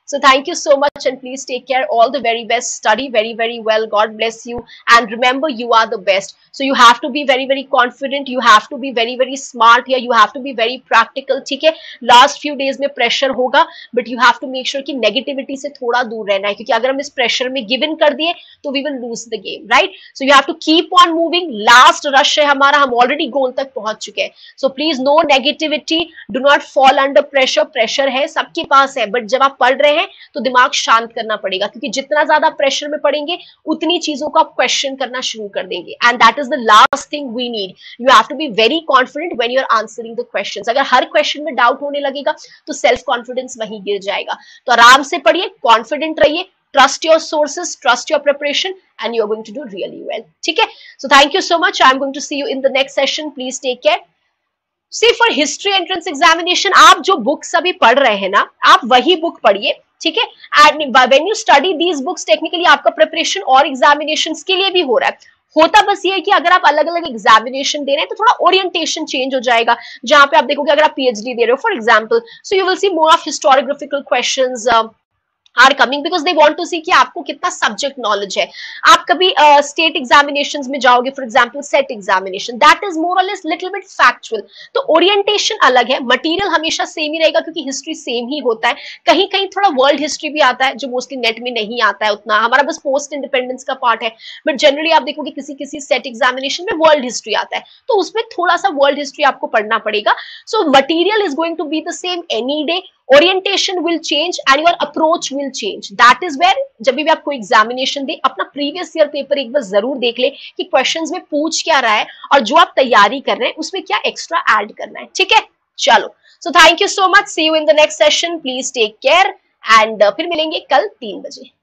So thank you so much and please take care. All the very best. Study very, very well. God bless you. And remember, you are the best. So you have to be very, very confident. You have to be very, very smart here. You have to be very practical. ठीक है? Last few days में pressure होगा, but you have to make sure कि negativity से थोड़ा दूर रहना है, क्योंकि अगर हम इस pressure में give in कर दिए, तो we will lose the game, right? So you have to keep on moving. Last rush है हमारा, हम already goal तक पहुंच चुके हैं. So please no negativity. Do not fall under pressure. Pressure है, सबके पास है, but जब आप पढ़ रहे हैं तो दिमाग शांत करना पड़ेगा, क्योंकि जितना ज्यादा प्रेशर में पड़ेंगे उतनी चीजों को आप क्वेश्चन करना शुरू कर देंगे. And that is the last thing we need. You have to be very confident when you are answering the questions. अगर हर क्वेश्चन में डाउट होने लगेगा तो सेल्फ कॉन्फिडेंस वहीं गिर जाएगा. तो आराम से पढ़िए, कॉन्फिडेंट रहिए, trust your sources, trust your preparation, and you're going to do really well. ठीक है? So thank you so much. I'm going to see you in the next session. Please take care. See, for history entrance examination, आप जो books अभी पढ़ रहे हैं ना, आप वही बुक पढ़िए, ठीक है? And when you study these books, technically आपका प्रिपरेशन और एग्जामिनेशंस के लिए भी हो रहा है. होता बस ये है कि अगर आप अलग अलग एग्जामिनेशन दे रहे हैं तो थोड़ा ओरिएंटेशन चेंज हो जाएगा. जहां पे आप देखोगे, अगर आप पीएचडी दे रहे हो for example, so you will see more of historiographical questions are coming because they want to see कि आपको कितना सब्जेक्ट नॉलेज है. आप कभी स्टेट uh, एग्जामिनेशंस में जाओगे, for example set examination, that is more और लेस लिटिल बिट फैक्चुअल. तो ओरिएंटेशन अलग है, मटेरियल हमेशा सेम ही रहेगा क्योंकि हिस्ट्री सेम ही होता है. कहीं कहीं थोड़ा वर्ल्ड हिस्ट्री भी आता है जो मोस्टली नेट में नहीं आता है उतना, हमारा बस पोस्ट इंडिपेंडेंस का पार्ट है. बट जनरली आप देखोगे किसी किसी सेट एग्जामिनेशन में वर्ल्ड हिस्ट्री आता है, तो उसमें थोड़ा सा वर्ल्ड हिस्ट्री आपको पढ़ना पड़ेगा. So material is going to be the same any day. Orientation will change and your approach will change. That is where जब भी आप कोई एग्जामिनेशन दे, अपना प्रीवियस ईयर पेपर एक बार जरूर देख ले कि क्वेश्चंस में पूछ क्या रहा है और जो आप तैयारी कर रहे हैं उसमें क्या एक्स्ट्रा ऐड करना है. ठीक है, चलो. So thank you so much. See you in the next session. Please take care and फिर मिलेंगे कल तीन बजे.